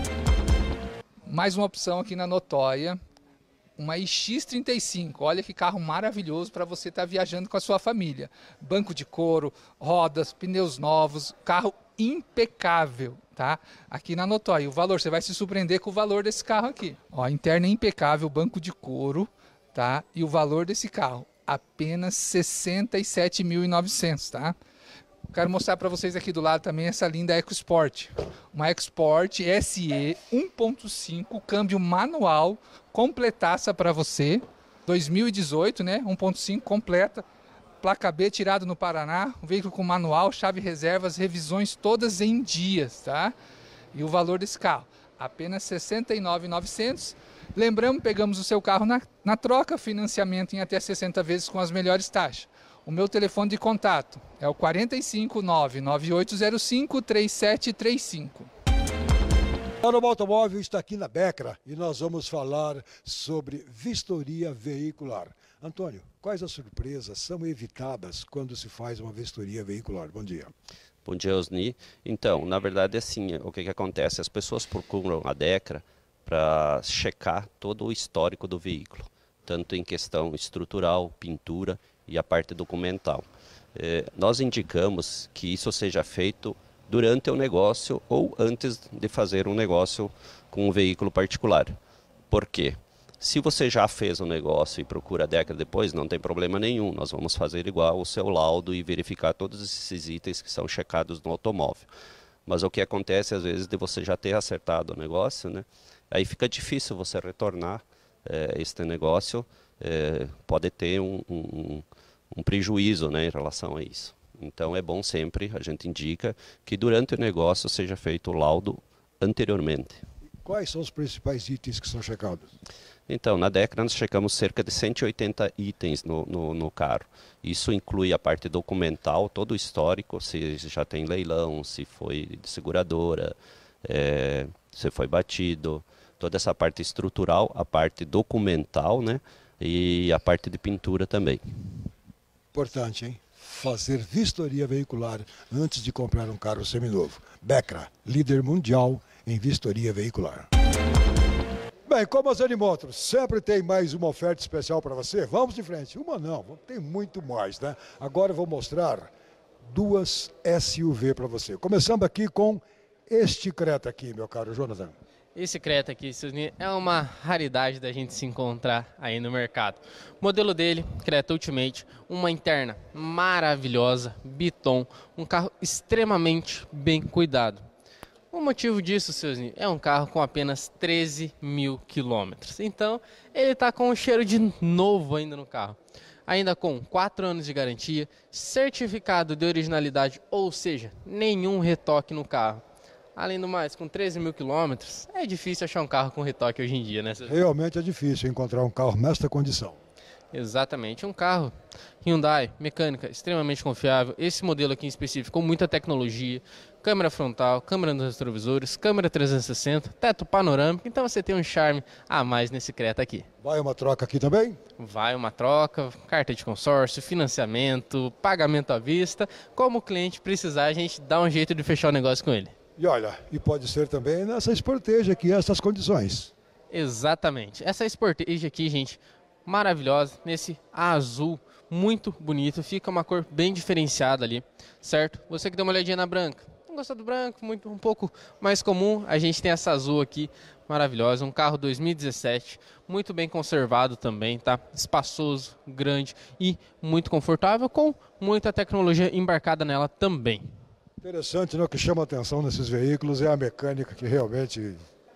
Mais uma opção aqui na Notóia. Uma I X trinta e cinco, olha que carro maravilhoso para você estar tá viajando com a sua família. Banco de couro, rodas, pneus novos, carro impecável, tá? Aqui na Notóia, o valor, você vai se surpreender com o valor desse carro aqui. Ó, a interna é impecável, banco de couro, tá? E o valor desse carro, apenas sessenta e sete mil e novecentos, tá? Quero mostrar para vocês aqui do lado também essa linda EcoSport. Uma EcoSport S E um ponto cinco, câmbio manual, completaça para você. dois mil e dezoito, né? um ponto cinco completa. Placa B tirado no Paraná. Um veículo com manual, chave reservas, revisões todas em dias, tá? E o valor desse carro, apenas sessenta e nove mil e novecentos. Lembramos, pegamos o seu carro na, na troca, financiamento em até sessenta vezes com as melhores taxas. O meu telefone de contato é o quatro cinco nove, nove oito zero cinco, três sete três cinco. O Automóvel está aqui na Becra e nós vamos falar sobre vistoria veicular. Antônio, quais as surpresas são evitadas quando se faz uma vistoria veicular? Bom dia. Bom dia, Osni. Então, na verdade, assim, o que, que acontece? As pessoas procuram a Decra para checar todo o histórico do veículo, tanto em questão estrutural, pintura e a parte documental. Eh, nós indicamos que isso seja feito durante o negócio ou antes de fazer um negócio com um veículo particular. Por quê? Se você já fez um negócio e procura a Decra depois, não tem problema nenhum. Nós vamos fazer igual o seu laudo e verificar todos esses itens que são checados no automóvel. Mas o que acontece às vezes de você já ter acertado o negócio, né? Aí fica difícil você retornar eh, este negócio, eh, pode ter um, um, um prejuízo, né, em relação a isso. Então é bom sempre, a gente indica, que durante o negócio seja feito o laudo anteriormente. Quais são os principais itens que são checados? Então, na Decra nós checamos cerca de cento e oitenta itens no, no, no carro. Isso inclui a parte documental, todo o histórico, se já tem leilão, se foi de seguradora, é, se foi batido, toda essa parte estrutural, a parte documental, né, e a parte de pintura também. Importante, hein? Fazer vistoria veicular antes de comprar um carro seminovo. Becra, líder mundial em vistoria veicular. Bem, como a Zanimotors sempre tem mais uma oferta especial para você, vamos de frente. Uma não, tem muito mais, né? Agora eu vou mostrar duas S U V para você. Começando aqui com este Creta aqui, meu caro Jonathan. Esse Creta aqui, seus meninos, é uma raridade da gente se encontrar aí no mercado. O modelo dele, Creta Ultimate, uma interna maravilhosa, biton, um carro extremamente bem cuidado. O motivo disso, seus meninos, é um carro com apenas treze mil quilômetros. Então, ele está com um cheiro de novo ainda no carro. Ainda com quatro anos de garantia, certificado de originalidade, ou seja, nenhum retoque no carro. Além do mais, com treze mil quilômetros, é difícil achar um carro com retoque hoje em dia, né? Realmente é difícil encontrar um carro nesta condição. Exatamente, um carro Hyundai, mecânica extremamente confiável. Esse modelo aqui em específico com muita tecnologia, câmera frontal, câmera nos retrovisores, câmera trezentos e sessenta, teto panorâmico, então você tem um charme a mais nesse Creta aqui. Vai uma troca aqui também? Vai uma troca, carta de consórcio, financiamento, pagamento à vista. Como o cliente precisar, a gente dá um jeito de fechar o negócio com ele. E olha, e pode ser também nessa Sportage aqui, essas condições. Exatamente. Essa Sportage aqui, gente, maravilhosa, nesse azul muito bonito, fica uma cor bem diferenciada ali, certo? Você que deu uma olhadinha na branca, não gostou do branco, muito, um pouco mais comum, a gente tem essa azul aqui, maravilhosa, um carro dois mil e dezessete, muito bem conservado também, tá? Espaçoso, grande e muito confortável, com muita tecnologia embarcada nela também. Interessante, né? O que chama a atenção nesses veículos é a mecânica, que realmente...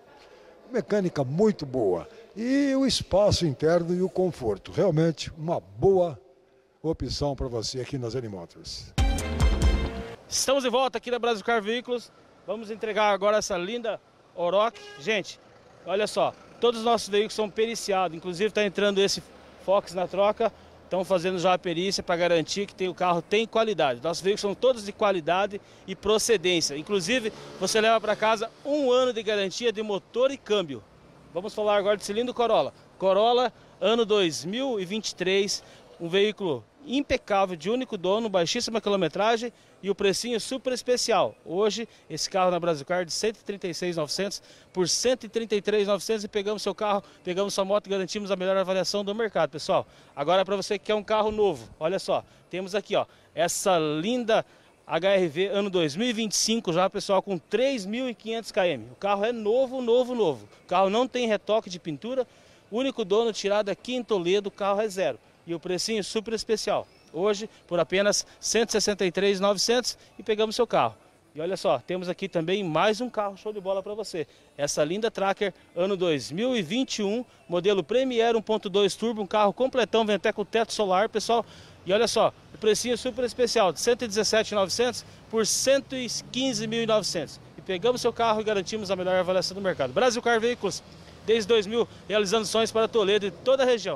mecânica muito boa. E o espaço interno e o conforto. Realmente uma boa opção para você aqui na Zen Motors. Estamos de volta aqui na Brazucar Veículos. Vamos entregar agora essa linda Oroch. Gente, olha só, todos os nossos veículos são periciados. Inclusive está entrando esse Fox na troca. Estão fazendo já a perícia para garantir que tem, o carro tem qualidade. Nossos veículos são todos de qualidade e procedência. Inclusive, você leva para casa um ano de garantia de motor e câmbio. Vamos falar agora de cilindro Corolla. Corolla, ano dois mil e vinte e três, um veículo impecável, de único dono, baixíssima quilometragem e o precinho super especial. Hoje, esse carro na Brazucar de cento e trinta e seis mil e novecentos por cento e trinta e três mil e novecentos e pegamos seu carro, pegamos sua moto e garantimos a melhor avaliação do mercado, pessoal. Agora para você que quer um carro novo, olha só, temos aqui ó, essa linda H R V ano dois mil e vinte e cinco já, pessoal, com três mil e quinhentos quilômetros. O carro é novo, novo, novo. O carro não tem retoque de pintura, único dono tirado aqui em Toledo, o carro é zero. E o precinho super especial. Hoje, por apenas cento e sessenta e três mil e novecentos e pegamos seu carro. E olha só, temos aqui também mais um carro show de bola para você. Essa linda Tracker, ano dois mil e vinte e um, modelo Premier um ponto dois turbo, um carro completão, vem até com teto solar, pessoal. E olha só, o precinho super especial, de cento e dezessete mil e novecentos por cento e quinze mil e novecentos. E pegamos seu carro e garantimos a melhor avaliação do mercado. Brazucar Veículos, desde dois mil, realizando sonhos para Toledo e toda a região.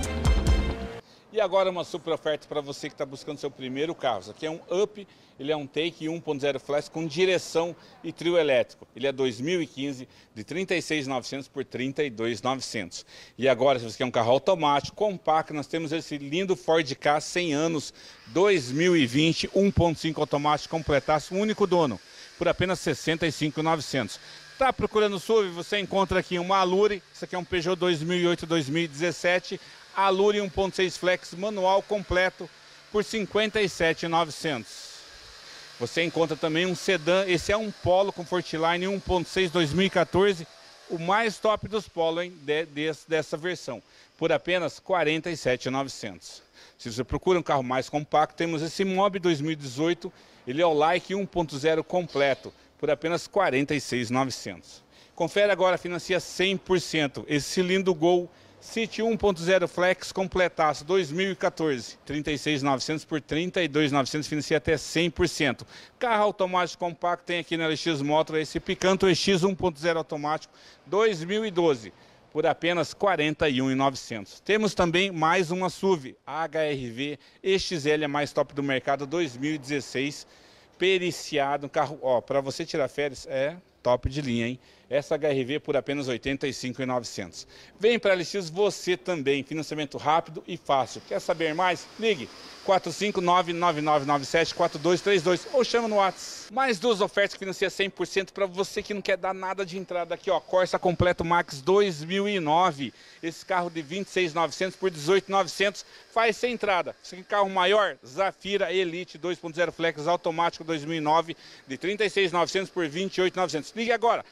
E agora uma super oferta para você que está buscando seu primeiro carro. Isso aqui é um Up, ele é um Take um ponto zero Flash com direção e trio elétrico. Ele é dois mil e quinze, de trinta e seis mil e novecentos por trinta e dois mil e novecentos. E agora, se você quer um carro automático, compacto, nós temos esse lindo Ford Ka cem anos, dois mil e vinte, um ponto cinco automático completaço, um único dono, por apenas sessenta e cinco mil e novecentos. Está procurando S U V? Você encontra aqui uma Allure, isso aqui é um Peugeot dois mil e oito, dois mil e dezessete, Allure um ponto seis Flex manual completo por cinquenta e sete mil e novecentos. Você encontra também um sedã, esse é um Polo Comfortline um ponto seis dois mil e quatorze, o mais top dos Polo, hein, de, de, dessa versão, por apenas quarenta e sete mil e novecentos. Se você procura um carro mais compacto, temos esse Mobi dois mil e dezoito, ele é o Like um ponto zero completo, por apenas quarenta e seis mil e novecentos. Confere agora, financia cem por cento, esse cilindro Gol City um ponto zero Flex completaço dois mil e quatorze, trinta e seis mil e novecentos por trinta e dois mil e novecentos, financia até cem por cento. Carro automático compacto tem aqui na L X Motor esse Picanto E X um ponto zero automático dois mil e doze por apenas quarenta e um mil e novecentos. Temos também mais uma S U V, a H R V E X L, a mais top do mercado, dois mil e dezesseis, periciado, um carro, ó, para você tirar férias é top de linha, hein? Essa H R V por apenas oitenta e cinco mil e novecentos. Vem para a L X você também, financiamento rápido e fácil. Quer saber mais? Ligue quatro cinco nove, nove nove nove sete, quatro dois três dois ou chama no WhatsApp. Mais duas ofertas que financia cem por cento para você que não quer dar nada de entrada aqui, ó. Corsa Completo Max dois mil e nove. Esse carro de vinte e seis mil e novecentos por dezoito mil e novecentos faz sem entrada. Esse carro maior, Zafira Elite dois ponto zero Flex automático dois mil e nove de trinta e seis mil e novecentos por vinte e oito mil e novecentos. Ligue agora. Chama no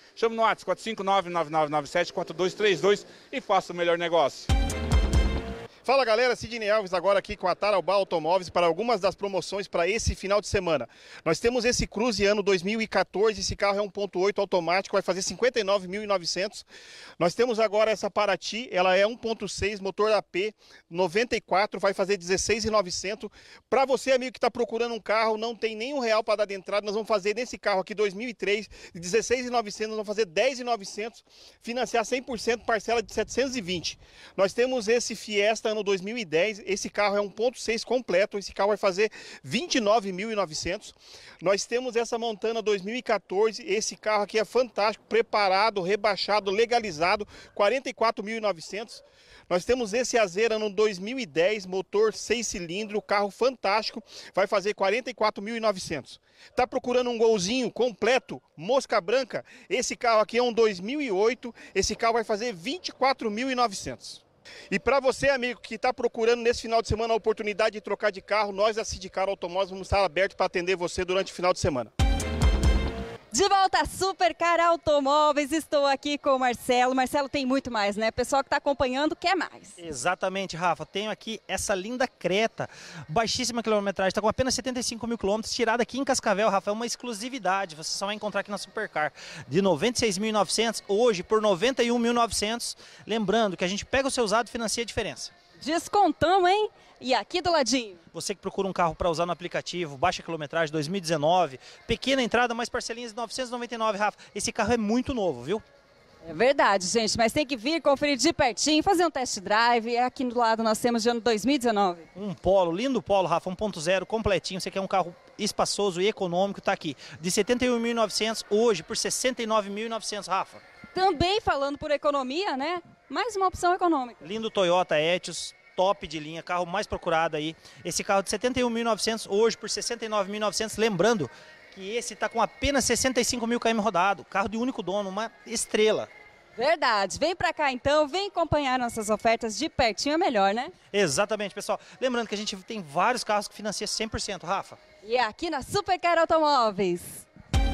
WhatsApp quatro cinco nove, nove nove nove sete, quatro dois três dois e faça o melhor negócio. Fala galera, Sidney Alves agora aqui com a Tarobá Automóveis para algumas das promoções para esse final de semana. Nós temos esse Cruze ano dois mil e quatorze, esse carro é um ponto oito automático, vai fazer cinquenta e nove mil e novecentos. Nós temos agora essa Paraty, ela é um ponto seis, motor A P, noventa e quatro, vai fazer dezesseis mil e novecentos. Para você, amigo que está procurando um carro, não tem nenhum real para dar de entrada, nós vamos fazer nesse carro aqui dois mil e três, de dezesseis mil e novecentos, nós vamos fazer dez mil e novecentos, financiar cem por cento, parcela de setecentos e vinte. Nós temos esse Fiesta ano dois mil e dez, esse carro é um ponto seis completo, esse carro vai fazer vinte e nove mil e novecentos. Nós temos essa Montana dois mil e quatorze, esse carro aqui é fantástico, preparado, rebaixado, legalizado, quarenta e quatro mil e novecentos. Nós temos esse Azera no dois mil e dez, motor seis cilindros, carro fantástico, vai fazer quarenta e quatro mil e novecentos. Tá procurando um Golzinho completo, mosca branca? Esse carro aqui é um dois mil e oito, esse carro vai fazer vinte e quatro mil e novecentos. E para você, amigo, que está procurando nesse final de semana a oportunidade de trocar de carro, nós da Sidicar Automóveis vamos estar abertos para atender você durante o final de semana. De volta a Supercar Automóveis, estou aqui com o Marcelo. Marcelo, tem muito mais, né? O pessoal que está acompanhando quer mais. Exatamente, Rafa. Tenho aqui essa linda Creta, baixíssima quilometragem, está com apenas setenta e cinco mil quilômetros, tirada aqui em Cascavel, Rafa. É uma exclusividade, você só vai encontrar aqui na Supercar. De noventa e seis mil e novecentos, hoje por noventa e um mil e novecentos. Lembrando que a gente pega o seu usado e financia a diferença. Descontão, hein? E aqui do ladinho. Você que procura um carro para usar no aplicativo, baixa quilometragem, dois mil e dezenove, pequena entrada, mais parcelinhas de novecentos e noventa e nove, Rafa. Esse carro é muito novo, viu? É verdade, gente, mas tem que vir conferir de pertinho, fazer um test drive. Aqui do lado nós temos de ano dois mil e dezenove. Um Polo, lindo Polo, Rafa, um ponto zero, completinho. Você quer um carro espaçoso e econômico, tá aqui. De setenta e um mil e novecentos, hoje por sessenta e nove mil e novecentos, Rafa. Também falando por economia, né? Mais uma opção econômica. Lindo Toyota Etios, top de linha, carro mais procurado aí. Esse carro de setenta e um mil e novecentos, hoje por sessenta e nove mil e novecentos. Lembrando que esse está com apenas sessenta e cinco mil quilômetros rodado. Carro de único dono, uma estrela. Verdade. Vem pra cá então, vem acompanhar nossas ofertas de pertinho, é melhor, né? Exatamente, pessoal. Lembrando que a gente tem vários carros que financiam cem por cento, Rafa. E é aqui na Supercar Automóveis.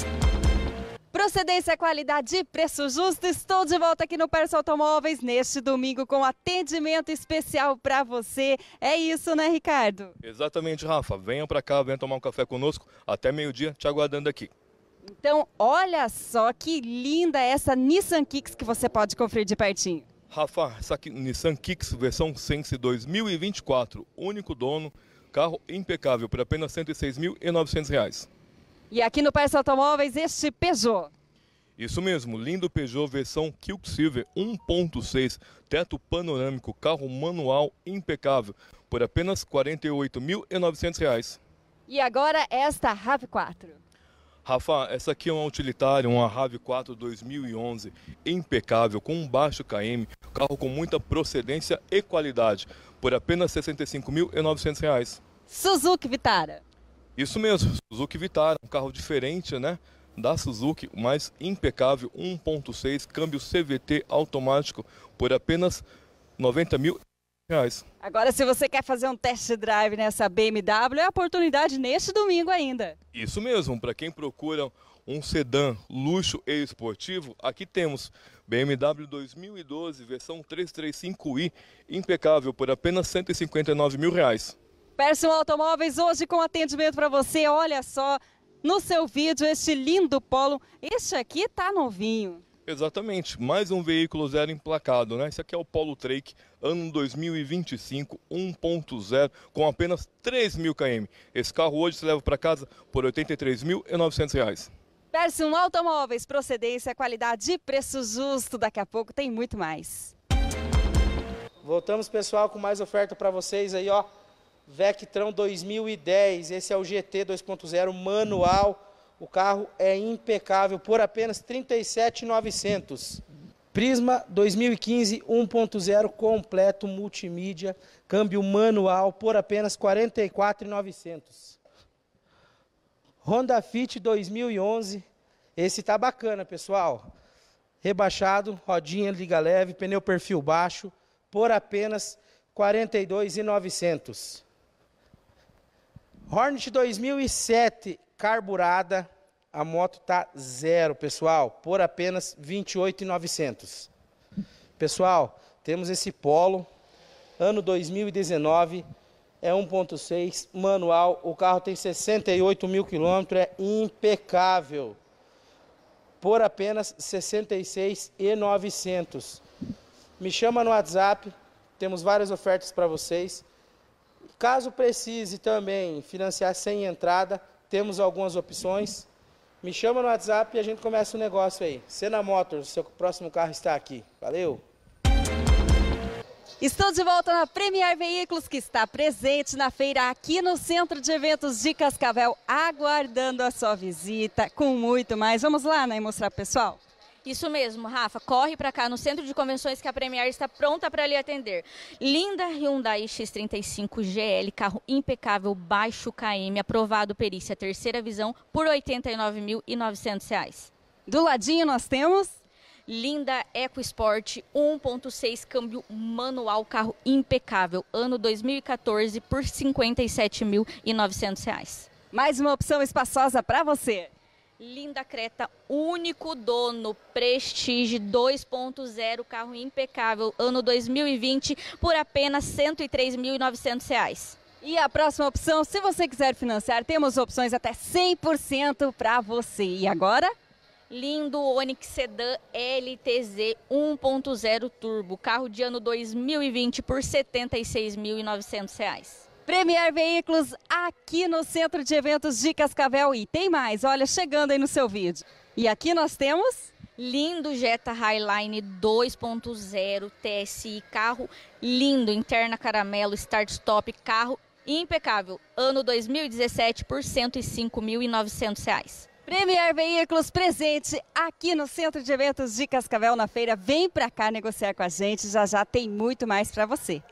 Procedência, qualidade e preço justo. Estou de volta aqui no Perso Automóveis neste domingo com atendimento especial para você. É isso, né, Ricardo? Exatamente, Rafa. Venham para cá, venham tomar um café conosco. Até meio-dia, te aguardando aqui. Então, olha só que linda essa Nissan Kicks que você pode conferir de pertinho. Rafa, essa aqui, Nissan Kicks versão Sense dois mil e vinte e quatro, único dono, carro impecável por apenas cento e seis mil e novecentos reais. E aqui no Perso Automóveis, este Peugeot. Isso mesmo, lindo Peugeot versão Quicksilver um ponto seis, teto panorâmico, carro manual impecável, por apenas quarenta e oito mil e novecentos reais. E agora esta RAV quatro. Rafa, essa aqui é uma utilitária, uma RAV quatro dois mil e onze, impecável, com um baixo K M, carro com muita procedência e qualidade, por apenas sessenta e cinco mil e novecentos reais. Suzuki Vitara. Isso mesmo, Suzuki Vitara, um carro diferente, né, da Suzuki, mais impecável, um ponto seis, câmbio C V T automático, por apenas noventa mil reais. Agora, se você quer fazer um test drive nessa B M W, é a oportunidade neste domingo ainda. Isso mesmo, para quem procura um sedã luxo e esportivo, aqui temos B M W dois mil e doze, versão trezentos e trinta e cinco i, impecável, por apenas cento e cinquenta e nove mil reais. Perso Automóveis hoje com atendimento para você, olha só, no seu vídeo, este lindo Polo, este aqui tá novinho. Exatamente, mais um veículo zero emplacado, né? Esse aqui é o Polo Trek, ano dois mil e vinte e cinco, um ponto zero, com apenas três mil quilômetros. Esse carro hoje se leva para casa por oitenta e três mil e novecentos reais. Perso Automóveis, procedência, qualidade e preço justo, daqui a pouco tem muito mais. Voltamos, pessoal, com mais oferta para vocês aí, ó. Vectron dois mil e dez, esse é o G T dois ponto zero manual, o carro é impecável por apenas trinta e sete mil e novecentos. Prisma dois mil e quinze um ponto zero completo multimídia, câmbio manual por apenas quarenta e quatro mil e novecentos. Honda Fit dois mil e onze, esse tá bacana, pessoal. Rebaixado, rodinha liga leve, pneu perfil baixo, por apenas quarenta e dois mil e novecentos. Hornet dois mil e sete, carburada, A moto tá zero, pessoal, por apenas vinte e oito mil e novecentos. Pessoal, temos esse Polo, ano dois mil e dezenove, é um ponto seis, manual, o carro tem sessenta e oito mil quilômetros, é impecável. Por apenas sessenta e seis mil e novecentos. Me chama no WhatsApp, temos várias ofertas para vocês. Caso precise também financiar sem entrada, temos algumas opções. Me chama no WhatsApp e a gente começa o negócio aí. Sena Motors, seu próximo carro está aqui. Valeu! Estou de volta na Premier Veículos, que está presente na feira aqui no Centro de Eventos de Cascavel, aguardando a sua visita, com muito mais. Vamos lá, né, mostrar pro pessoal? Isso mesmo, Rafa. Corre para cá no Centro de Convenções que a Premier está pronta para lhe atender. Linda Hyundai X trinta e cinco G L, carro impecável, baixo K M, aprovado perícia, terceira visão, por oitenta e nove mil e novecentos reais. Do ladinho nós temos... Linda EcoSport um ponto seis, câmbio manual, carro impecável, ano dois mil e quatorze, por cinquenta e sete mil e novecentos reais. Mais uma opção espaçosa para você. Linda Creta, único dono, Prestige dois ponto zero, carro impecável, ano dois mil e vinte, por apenas cento e três mil e novecentos reais. E a próxima opção, se você quiser financiar, temos opções até cem por cento para você. E agora? Lindo Onix Sedan L T Z um ponto zero turbo, carro de ano dois mil e vinte por setenta e seis mil e novecentos reais. Premier Veículos aqui no Centro de Eventos de Cascavel. E tem mais, olha, chegando aí no seu vídeo. E aqui nós temos... Lindo Jetta Highline dois ponto zero T S I, carro lindo, interna caramelo, start-stop, carro impecável, ano dois mil e dezessete por cento e cinco mil e novecentos reais. Premier Veículos presente aqui no Centro de Eventos de Cascavel na feira. Vem pra cá negociar com a gente, já já tem muito mais para você.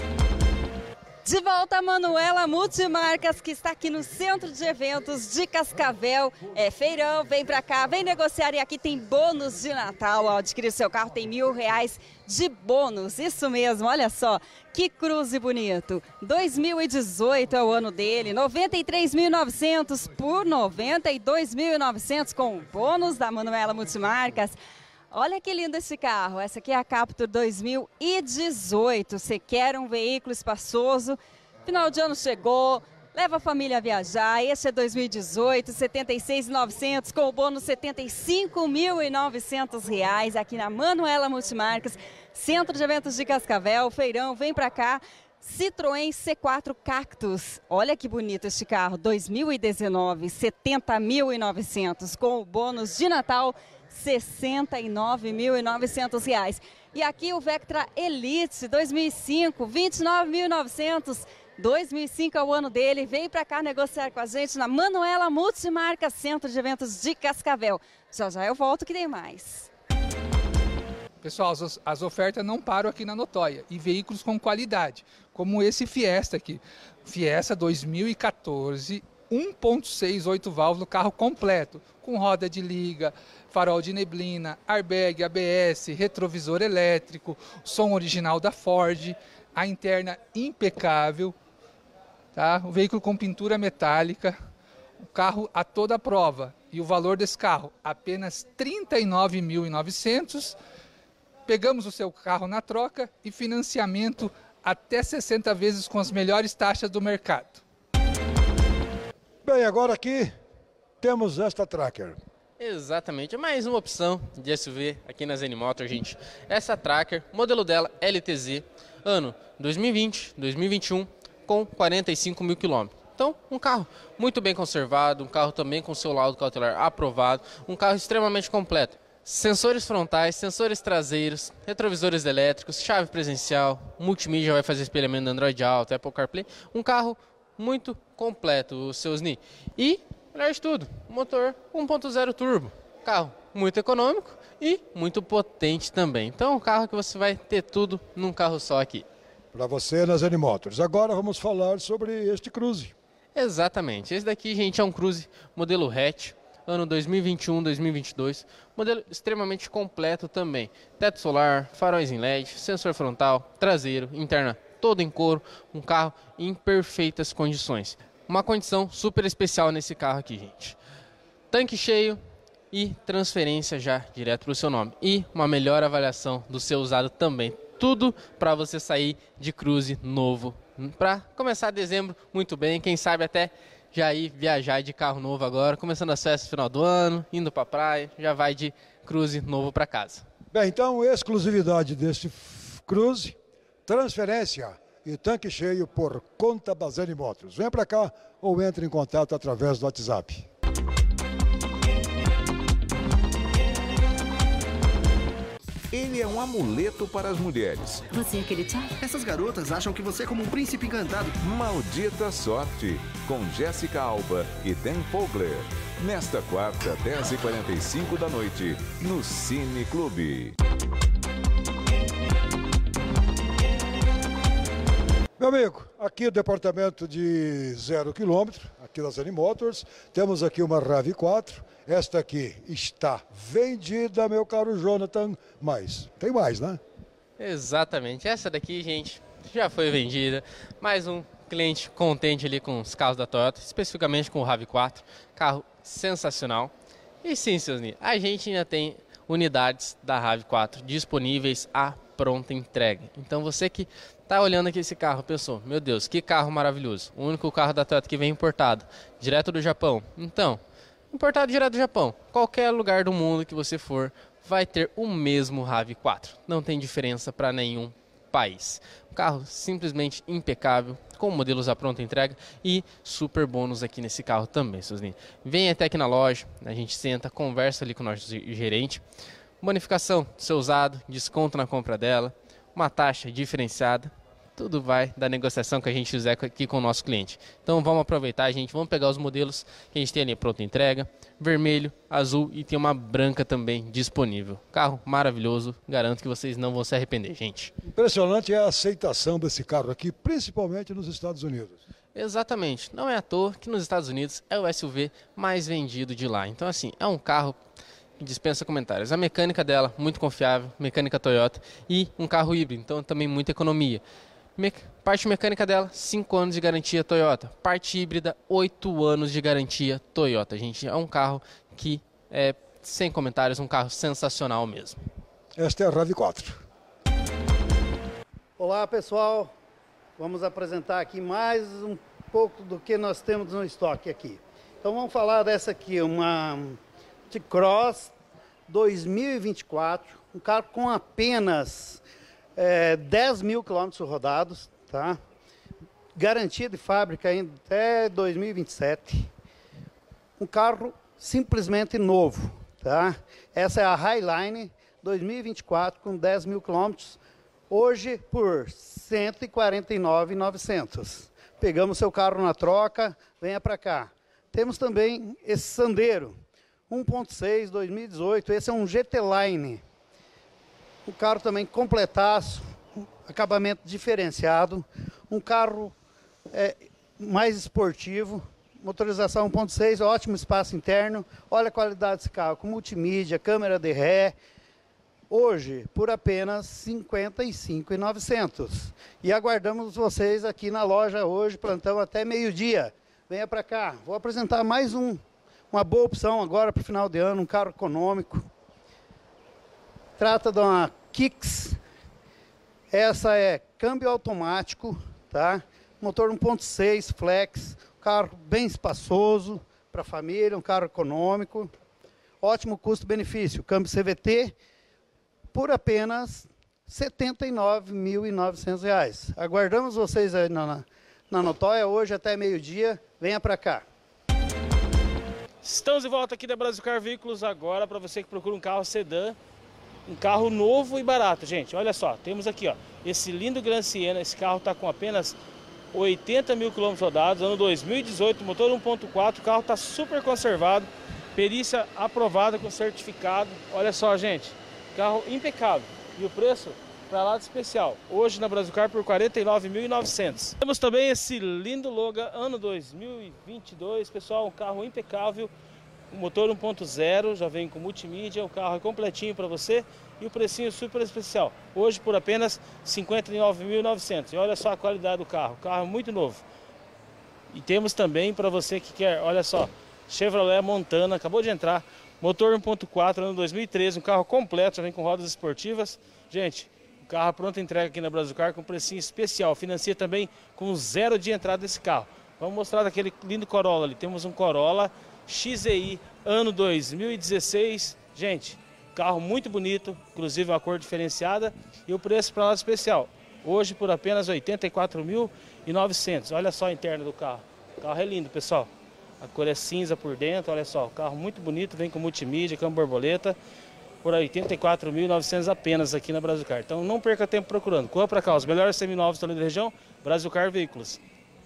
De volta a Manuela Multimarcas, que está aqui no Centro de Eventos de Cascavel. É feirão, vem pra cá, vem negociar e aqui tem bônus de Natal. Ao adquirir seu carro tem mil reais de bônus, isso mesmo, olha só. Que cruze bonito, dois mil e dezoito é o ano dele, noventa e três mil e novecentos por noventa e dois mil e novecentos com o bônus da Manuela Multimarcas. Olha que lindo esse carro, essa aqui é a Captur dois mil e dezoito, você quer um veículo espaçoso, final de ano chegou, leva a família a viajar, esse é dois mil e dezoito, setenta e seis mil e novecentos com o bônus setenta e cinco mil e novecentos reais aqui na Manuela Multimarcas, Centro de Eventos de Cascavel, feirão, vem pra cá. Citroën C quatro Cactus, olha que bonito este carro, dois mil e dezenove, setenta mil e novecentos com o bônus de Natal, sessenta e nove mil e novecentos reais. E aqui o Vectra Elite dois mil e cinco, vinte e nove mil e novecentos, dois mil e cinco é o ano dele. Vem para cá negociar com a gente na Manuela Multimarcas, Centro de Eventos de Cascavel. Já já eu volto que tem mais. Pessoal, as, as ofertas não param aqui na Notóia e veículos com qualidade, como esse Fiesta aqui. Fiesta dois mil e quatorze, um ponto seis, oito válvulas, carro completo, com roda de liga, farol de neblina, airbag, A B S, retrovisor elétrico, som original da Ford, a interna impecável, tá? O veículo com pintura metálica, o carro a toda prova. E o valor desse carro, apenas trinta e nove mil e novecentos. Pegamos o seu carro na troca e financiamento até sessenta vezes com as melhores taxas do mercado. Bem, agora aqui temos esta Tracker. Exatamente, mais uma opção de S U V aqui na Zenimotor, gente. Essa Tracker, modelo dela L T Z, ano dois mil e vinte, dois mil e vinte e um, com quarenta e cinco mil quilômetros. Então, um carro muito bem conservado, um carro também com seu laudo cautelar aprovado, um carro extremamente completo. Sensores frontais, sensores traseiros, retrovisores elétricos, chave presencial, multimídia vai fazer espelhamento do Android Auto, Apple CarPlay. Um carro muito completo, o seu Sni. E, melhor de tudo, motor um ponto zero turbo. Carro muito econômico e muito potente também. Então, um carro que você vai ter tudo num carro só aqui. Para você nas Zenimotors. Agora vamos falar sobre este Cruze. Exatamente. Esse daqui, gente, é um Cruze modelo hatch. Ano dois mil e vinte e um, dois mil e vinte e dois, modelo extremamente completo também. Teto solar, faróis em L E D, sensor frontal, traseiro, interna, todo em couro, um carro em perfeitas condições. Uma condição super especial nesse carro aqui, gente. tanque cheio e transferência já direto para o seu nome. E uma melhor avaliação do seu usado também. Tudo para você sair de cruze novo. Para começar dezembro muito bem, quem sabe até já ir viajar de carro novo agora, começando as festas no final do ano, indo para a praia, já vai de cruze novo para casa. Bem, então, exclusividade deste cruze, transferência e tanque cheio por conta Bazani Motors. Vem para cá ou entre em contato através do WhatsApp. Ele é um amuleto para as mulheres. Você acredita? Essas garotas acham que você é como um príncipe encantado. Maldita Sorte, com Jéssica Alba e Dan Fogler. Nesta quarta, dez e quarenta e cinco da noite, no Cine Clube. Meu amigo, aqui o departamento de zero quilômetro, aqui da Bazani Motors, temos aqui uma RAV quatro. Esta aqui está vendida, meu caro Jonathan, mas tem mais, né? Exatamente, essa daqui, gente, já foi vendida. Mais um cliente contente ali com os carros da Toyota, especificamente com o RAV quatro, carro sensacional. E sim, seus ninhos, a gente ainda tem unidades da RAV quatro disponíveis à pronta entrega. Então você que está olhando aqui esse carro, pensou, meu Deus, que carro maravilhoso. O único carro da Toyota que vem importado, direto do Japão. Então, importado direto do Japão, qualquer lugar do mundo que você for, vai ter o mesmo RAV quatro. Não tem diferença para nenhum país. Um carro simplesmente impecável, com modelos à pronta entrega e super bônus aqui nesse carro também, seus lindos. Vem até aqui na loja, a gente senta, conversa ali com o nosso gerente. Bonificação do seu usado, desconto na compra dela, uma taxa diferenciada. Tudo vai da negociação que a gente fizer aqui com o nosso cliente. Então vamos aproveitar, gente. Vamos pegar os modelos que a gente tem ali pronta entrega. Vermelho, azul e tem uma branca também disponível. Carro maravilhoso. Garanto que vocês não vão se arrepender, gente. Impressionante é a aceitação desse carro aqui, principalmente nos Estados Unidos. Exatamente. Não é à toa que nos Estados Unidos é o S U V mais vendido de lá. Então assim, é um carro que dispensa comentários. A mecânica dela, muito confiável. Mecânica Toyota. E um carro híbrido, então também muita economia. Me... Parte mecânica dela, cinco anos de garantia Toyota. Parte híbrida, oito anos de garantia Toyota. Gente, é um carro que é, sem comentários, um carro sensacional mesmo. Esta é a RAV quatro. Olá, pessoal. Vamos apresentar aqui mais um pouco do que nós temos no estoque aqui. Então vamos falar dessa aqui, uma T-Cross dois mil e vinte e quatro. Um carro com apenas... É, dez mil quilômetros rodados, tá? Garantia de fábrica ainda até dois mil e vinte e sete. Um carro simplesmente novo, tá? Essa é a Highline dois mil e vinte e quatro com dez mil quilômetros, hoje por cento e quarenta e nove mil e novecentos. Pegamos seu carro na troca, venha para cá. Temos também esse Sandero um ponto seis dois mil e dezoito, esse é um G T Line. Um carro também completaço, um acabamento diferenciado, um carro é, mais esportivo, motorização um ponto seis, ótimo espaço interno, olha a qualidade desse carro, com multimídia, câmera de ré, hoje por apenas cinquenta e cinco mil e novecentos. E aguardamos vocês aqui na loja hoje, plantão até meio-dia. Venha para cá, vou apresentar mais um, uma boa opção agora para o final de ano, um carro econômico. Trata de uma Kicks, essa é câmbio automático, tá? Motor um ponto seis flex, carro bem espaçoso para a família, um carro econômico, ótimo custo-benefício, câmbio C V T por apenas setenta e nove mil e novecentos reais. Aguardamos vocês aí na, na Notóia hoje até meio-dia, venha para cá. Estamos de volta aqui da Brasil Car Veículos agora para você que procura um carro sedã. Um carro novo e barato, gente. Olha só, temos aqui, ó, esse lindo Gran Siena. Esse carro está com apenas oitenta mil quilômetros rodados, ano dois mil e dezoito, motor um ponto quatro. O carro está super conservado, perícia aprovada com certificado. Olha só, gente, carro impecável. E o preço para lá de especial, hoje na Brasil Car por quarenta e nove mil e novecentos. Temos também esse lindo Logan, ano dois mil e vinte e dois, pessoal, um carro impecável. O motor um ponto zero, já vem com multimídia, o carro é completinho para você e o precinho super especial. Hoje por apenas cinquenta e nove mil e novecentos. E olha só a qualidade do carro, o carro é muito novo. E temos também para você que quer, olha só, Chevrolet Montana, acabou de entrar, motor um ponto quatro, ano dois mil e treze, um carro completo, já vem com rodas esportivas. Gente, o carro pronto entrega aqui na Brazucar com precinho especial, financia também com zero de entrada desse carro. Vamos mostrar daquele lindo Corolla ali, temos um Corolla X E I, ano dois mil e dezesseis, gente, carro muito bonito, inclusive uma cor diferenciada e o preço para lá especial, hoje por apenas oitenta e quatro mil e novecentos, olha só a interna do carro, o carro é lindo, pessoal. A cor é cinza por dentro, olha só, o carro muito bonito, vem com multimídia, câmbio borboleta, por oitenta e quatro mil e novecentos apenas aqui na Brazucar. Então não perca tempo procurando, corra para cá, os melhores seminovos da região, Brazucar Veículos.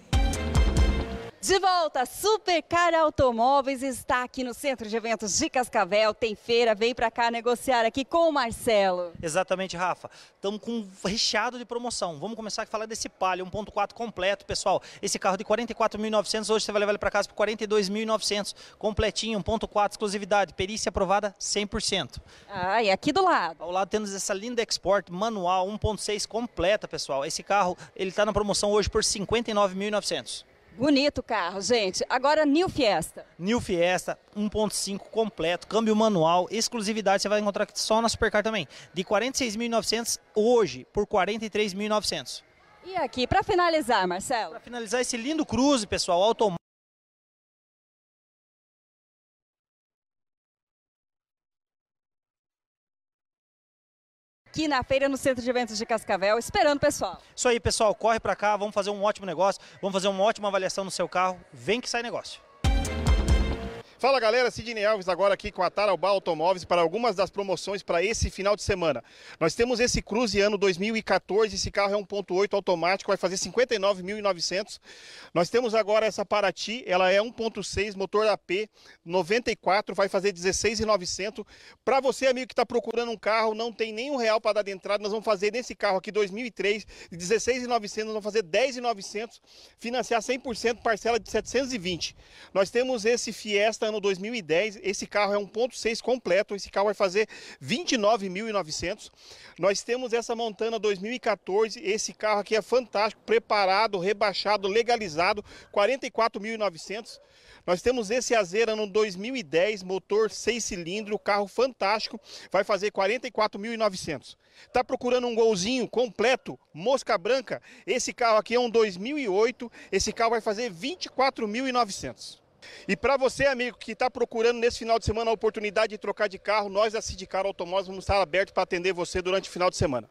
De volta, Supercar Automóveis está aqui no Centro de Eventos de Cascavel, tem feira, vem para cá negociar aqui com o Marcelo. Exatamente, Rafa. Estamos com um recheado de promoção. Vamos começar a falar desse Palio um ponto quatro completo, pessoal. Esse carro de quarenta e quatro mil e novecentos, hoje você vai levar ele para casa por quarenta e dois mil e novecentos. Completinho, um ponto quatro, exclusividade, perícia aprovada cem por cento. Ah, e aqui do lado? Ao lado temos essa linda Export manual um ponto seis completa, pessoal. Esse carro, ele está na promoção hoje por cinquenta e nove mil e novecentos. Bonito carro, gente. Agora, New Fiesta. New Fiesta um ponto cinco completo, câmbio manual, exclusividade, você vai encontrar aqui só na Supercar também. De quarenta e seis mil e novecentos hoje por quarenta e três mil e novecentos. E aqui, para finalizar, Marcelo? Para finalizar esse lindo Cruze, pessoal, automático. Aqui na feira, no Centro de Eventos de Cascavel, esperando o pessoal. Isso aí, pessoal, corre para cá, vamos fazer um ótimo negócio, vamos fazer uma ótima avaliação no seu carro, vem que sai negócio. Fala galera, Sidney Alves agora aqui com a Tarobá Automóveis para algumas das promoções para esse final de semana. Nós temos esse Cruze ano dois mil e quatorze, esse carro é um ponto oito automático, vai fazer cinquenta e nove mil e novecentos. Nós temos agora essa Paraty, ela é um ponto seis, motor A P, noventa e quatro, vai fazer dezesseis mil e novecentos. Para você, amigo que está procurando um carro, não tem nenhum real para dar de entrada, nós vamos fazer nesse carro aqui dois mil e três, de dezesseis mil e novecentos, nós vamos fazer dez mil e novecentos, financiar cem por cento, parcela de setecentos e vinte. Nós temos esse Fiesta ano dois mil e dez, esse carro é um ponto seis completo, esse carro vai fazer vinte e nove mil e novecentos. Nós temos essa Montana dois mil e quatorze, esse carro aqui é fantástico, preparado, rebaixado, legalizado, quarenta e quatro mil e novecentos. Nós temos esse Azera no dois mil e dez, motor seis cilindros, carro fantástico, vai fazer quarenta e quatro mil e novecentos. Está procurando um Golzinho completo, mosca branca? Esse carro aqui é um dois mil e oito, esse carro vai fazer vinte e quatro mil e novecentos. E para você, amigo, que está procurando nesse final de semana a oportunidade de trocar de carro, nós da Sidcar Automóveis vamos estar abertos para atender você durante o final de semana.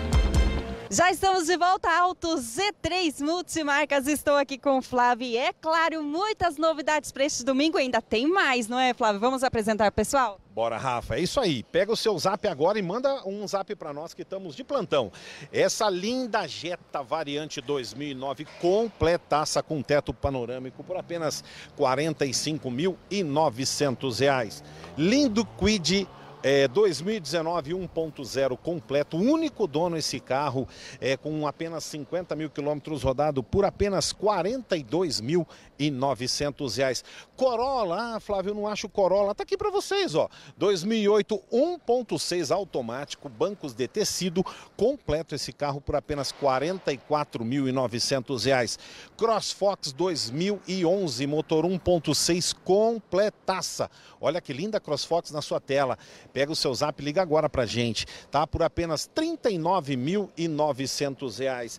Já estamos de volta, Auto Z três Multimarcas, estou aqui com o Flávio e é claro, muitas novidades para este domingo, ainda tem mais, não é, Flávio? Vamos apresentar o pessoal? Bora, Rafa, é isso aí. Pega o seu zap agora e manda um zap para nós que estamos de plantão. Essa linda Jetta variante dois mil e nove, completaça com teto panorâmico por apenas quarenta e cinco mil e novecentos reais. Lindo Kwid É, dois mil e dezenove um ponto zero completo, único dono esse carro, é, com apenas cinquenta mil quilômetros rodado por apenas quarenta e dois mil e novecentos reais. Corolla, ah, Flávio, eu não acho Corolla, tá aqui para vocês, ó. dois mil e oito um ponto seis automático, bancos de tecido, completo esse carro por apenas quarenta e quatro mil e novecentos reais. CrossFox dois mil e onze, motor um ponto seis completaça. Olha que linda CrossFox na sua tela. Pega o seu zap e liga agora pra gente, tá? Por apenas trinta e nove mil e novecentos reais.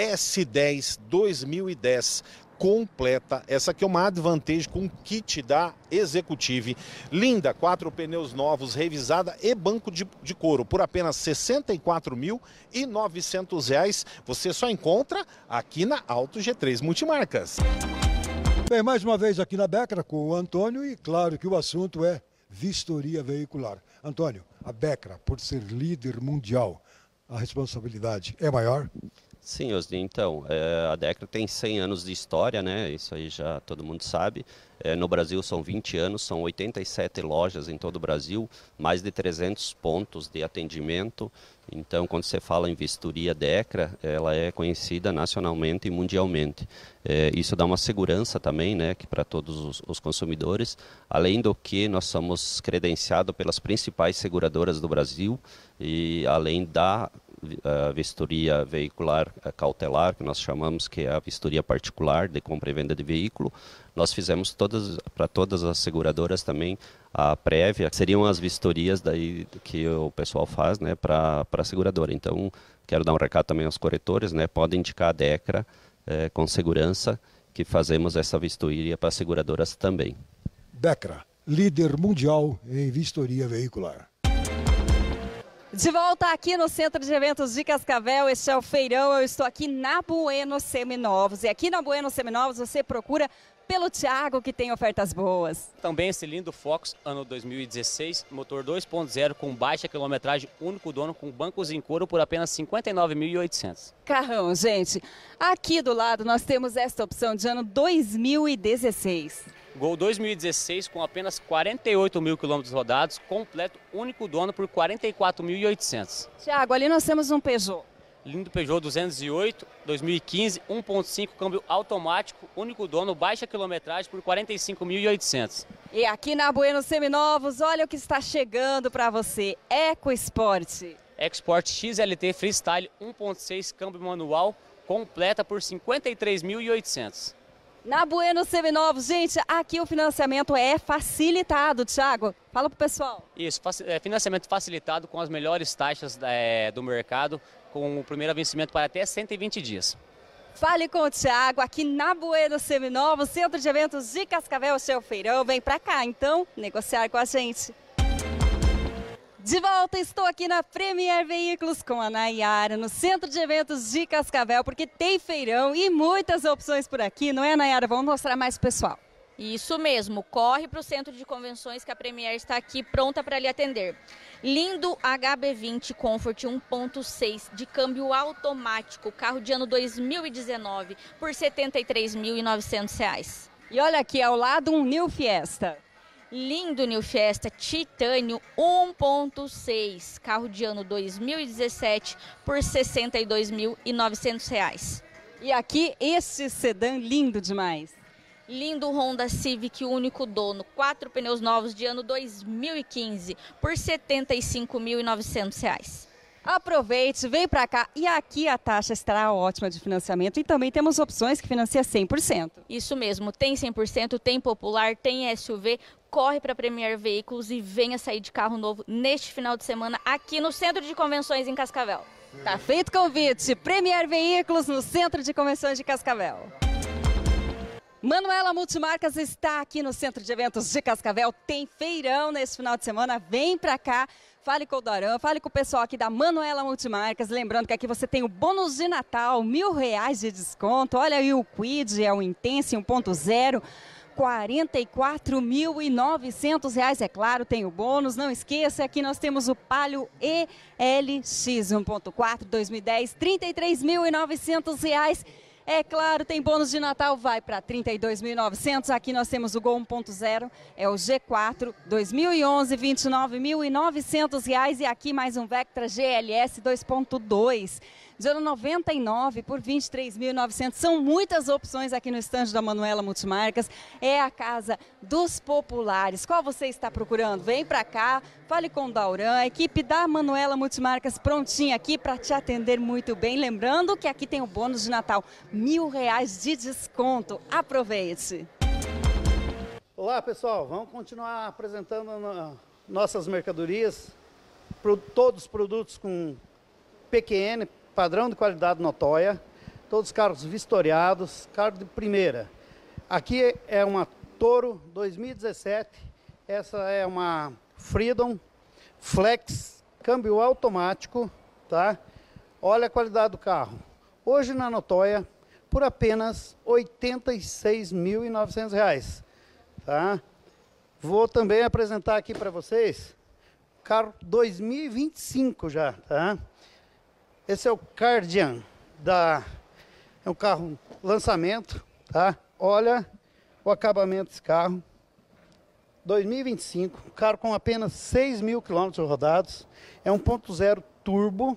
S dez dois mil e dez completa. Essa aqui é uma Advantage com kit da Executive. Linda, quatro pneus novos, revisada e banco de, de couro por apenas sessenta e quatro mil e novecentos reais. Você só encontra aqui na Auto G três Multimarcas. Bem, mais uma vez aqui na Becra com o Antônio e claro que o assunto é vistoria veicular. Antônio, a Becra, por ser líder mundial, a responsabilidade é maior? Sim, Osni, então, é, a Decra tem cem anos de história, né? Isso aí já todo mundo sabe. É, no Brasil são vinte anos, são oitenta e sete lojas em todo o Brasil, mais de trezentos pontos de atendimento. Então, quando você fala em vistoria Decra, ela é conhecida nacionalmente e mundialmente. É, isso dá uma segurança também, né, para todos os, os consumidores. Além do que, nós somos credenciados pelas principais seguradoras do Brasil e além da a vistoria veicular cautelar, que nós chamamos, que é a vistoria particular de compra e venda de veículo. Nós fizemos todas, para todas as seguradoras também, a prévia, que seriam as vistorias daí que o pessoal faz, né, para a seguradora. Então, quero dar um recado também aos corretores, né, podem indicar a DECRA é, com segurança, que fazemos essa vistoria para as seguradoras também. DECRA, líder mundial em vistoria veicular. De volta aqui no Centro de Eventos de Cascavel, este é o feirão, eu estou aqui na Bueno Seminovos. E aqui na Bueno Seminovos você procura pelo Thiago, que tem ofertas boas. Também esse lindo Focus, ano dois mil e dezesseis, motor dois ponto zero com baixa quilometragem, único dono, com bancos em couro por apenas cinquenta e nove mil e oitocentos. Carrão, gente. Aqui do lado nós temos esta opção de ano dois mil e dezesseis. Gol dois mil e dezesseis com apenas quarenta e oito mil quilômetros rodados, completo, único dono por quarenta e quatro mil e oitocentos. Thiago, ali nós temos um Peugeot. Lindo Peugeot duzentos e oito, dois mil e quinze, um ponto cinco, câmbio automático, único dono, baixa quilometragem por quarenta e cinco mil e oitocentos. E aqui na Bueno Seminovos, olha o que está chegando para você, EcoSport. EcoSport X L T Freestyle um ponto seis, câmbio manual, completa por cinquenta e três mil e oitocentos. Na Bueno Seminovos, gente, aqui o financiamento é facilitado, Thiago. Fala pro pessoal. Isso, é financiamento facilitado com as melhores taxas é, do mercado, com o primeiro vencimento para até cento e vinte dias. Fale com o Thiago, aqui na Bueno Seminovos, Centro de Eventos de Cascavel, seu feirão. Vem pra cá, então, negociar com a gente. De volta, estou aqui na Premier Veículos com a Nayara, no Centro de Eventos de Cascavel, porque tem feirão e muitas opções por aqui, não é, Nayara? Vamos mostrar mais pro pessoal. Isso mesmo, corre para o Centro de Convenções que a Premier está aqui pronta para lhe atender. Lindo H B vinte Comfort um ponto seis de câmbio automático, carro de ano dois mil e dezenove, por setenta e três mil e novecentos reais. E olha aqui ao lado um New Fiesta. Lindo New Fiesta Titânio um ponto seis, carro de ano dois mil e dezessete, por sessenta e dois mil e novecentos reais. E aqui este sedã lindo demais. Lindo Honda Civic único dono, quatro pneus novos de ano dois mil e quinze, por setenta e cinco mil e novecentos reais. Aproveite, vem para cá e aqui a taxa estará ótima de financiamento e também temos opções que financia cem por cento. Isso mesmo, tem cem por cento, tem Popular, tem S U V, corre para Premier Veículos e venha sair de carro novo neste final de semana aqui no Centro de Convenções em Cascavel. Tá feito o convite, Premier Veículos no Centro de Convenções de Cascavel. Manuela Multimarcas está aqui no Centro de Eventos de Cascavel, tem feirão nesse final de semana, vem pra cá, fale com o Doran, fale com o pessoal aqui da Manuela Multimarcas, lembrando que aqui você tem o bônus de Natal, mil reais de desconto, olha aí o Quid, é o Intense um ponto zero, quarenta e quatro mil e novecentos reais, é claro, tem o bônus, não esqueça, aqui nós temos o Palio E L X um ponto quatro dois mil e dez, trinta e três mil e novecentos reais. É claro, tem bônus de Natal, vai para trinta e dois mil e novecentos. Aqui nós temos o Gol um ponto zero, é o G quatro, dois mil e onze, vinte e nove mil e novecentos reais. E aqui mais um Vectra G L S dois ponto dois, de ano noventa e nove por vinte e três mil e novecentos. São muitas opções aqui no estande da Manuela Multimarcas. É a casa dos populares. Qual você está procurando? Vem para cá, fale com o Dauran, a equipe da Manuela Multimarcas prontinha aqui para te atender muito bem. Lembrando que aqui tem o bônus de Natal, mil reais de desconto. Aproveite! Olá pessoal, vamos continuar apresentando nossas mercadorias, todos os produtos com P Q N, padrão de qualidade notória, todos os carros vistoriados, carro de primeira. Aqui é uma Toro dois mil e dezessete, essa é uma Freedom Flex, câmbio automático, tá? Olha a qualidade do carro. Hoje na Notóia, por apenas oitenta e seis mil e novecentos reais, tá? Vou também apresentar aqui para vocês, carro dois mil e vinte e cinco já, tá? Esse é o Cardian, da, é um carro lançamento, tá? Olha o acabamento desse carro, dois mil e vinte e cinco, carro com apenas seis mil quilômetros rodados, é um ponto zero turbo,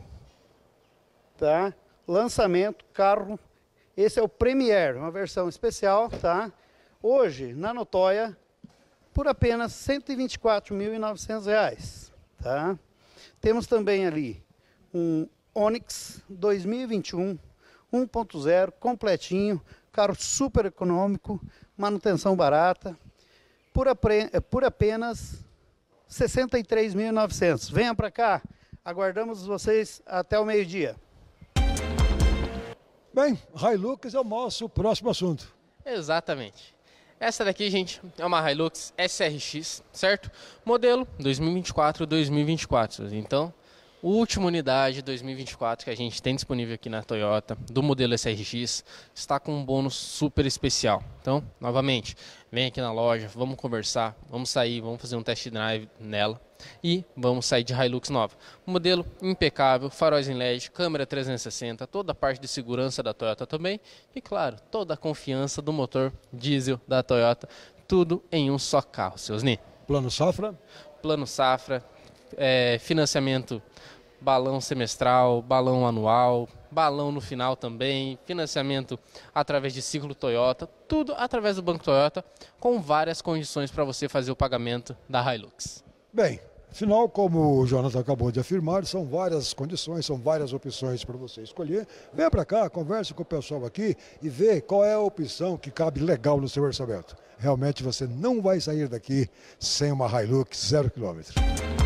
tá? Lançamento, carro, esse é o Premier, uma versão especial, tá? Hoje, na Notóia, por apenas cento e vinte e quatro mil e novecentos reais, tá? Temos também ali um Onix dois mil e vinte e um, um ponto zero, completinho, carro super econômico, manutenção barata, por, apre, por apenas sessenta e três mil e novecentos. Venha para cá, aguardamos vocês até o meio-dia. Bem, Hilux é o nosso próximo assunto. Exatamente. Essa daqui, gente, é uma Hilux S R X, certo? Modelo dois mil e vinte e quatro, dois mil e vinte e quatro. Então, última unidade dois mil e vinte e quatro que a gente tem disponível aqui na Toyota, do modelo S R X, está com um bônus super especial. Então, novamente, vem aqui na loja, vamos conversar, vamos sair, vamos fazer um test drive nela e vamos sair de Hilux nova. Modelo impecável, faróis em L E D, câmera trezentos e sessenta, toda a parte de segurança da Toyota também e, claro, toda a confiança do motor diesel da Toyota, tudo em um só carro, seus Ni. Plano Safra? Plano Safra, é, financiamento balão semestral, balão anual, balão no final também, financiamento através de ciclo Toyota, tudo através do Banco Toyota, com várias condições para você fazer o pagamento da Hilux. Bem, afinal, como o Jonathan acabou de afirmar, são várias condições, são várias opções para você escolher. Venha para cá, converse com o pessoal aqui e vê qual é a opção que cabe legal no seu orçamento. Realmente você não vai sair daqui sem uma Hilux zero quilômetro.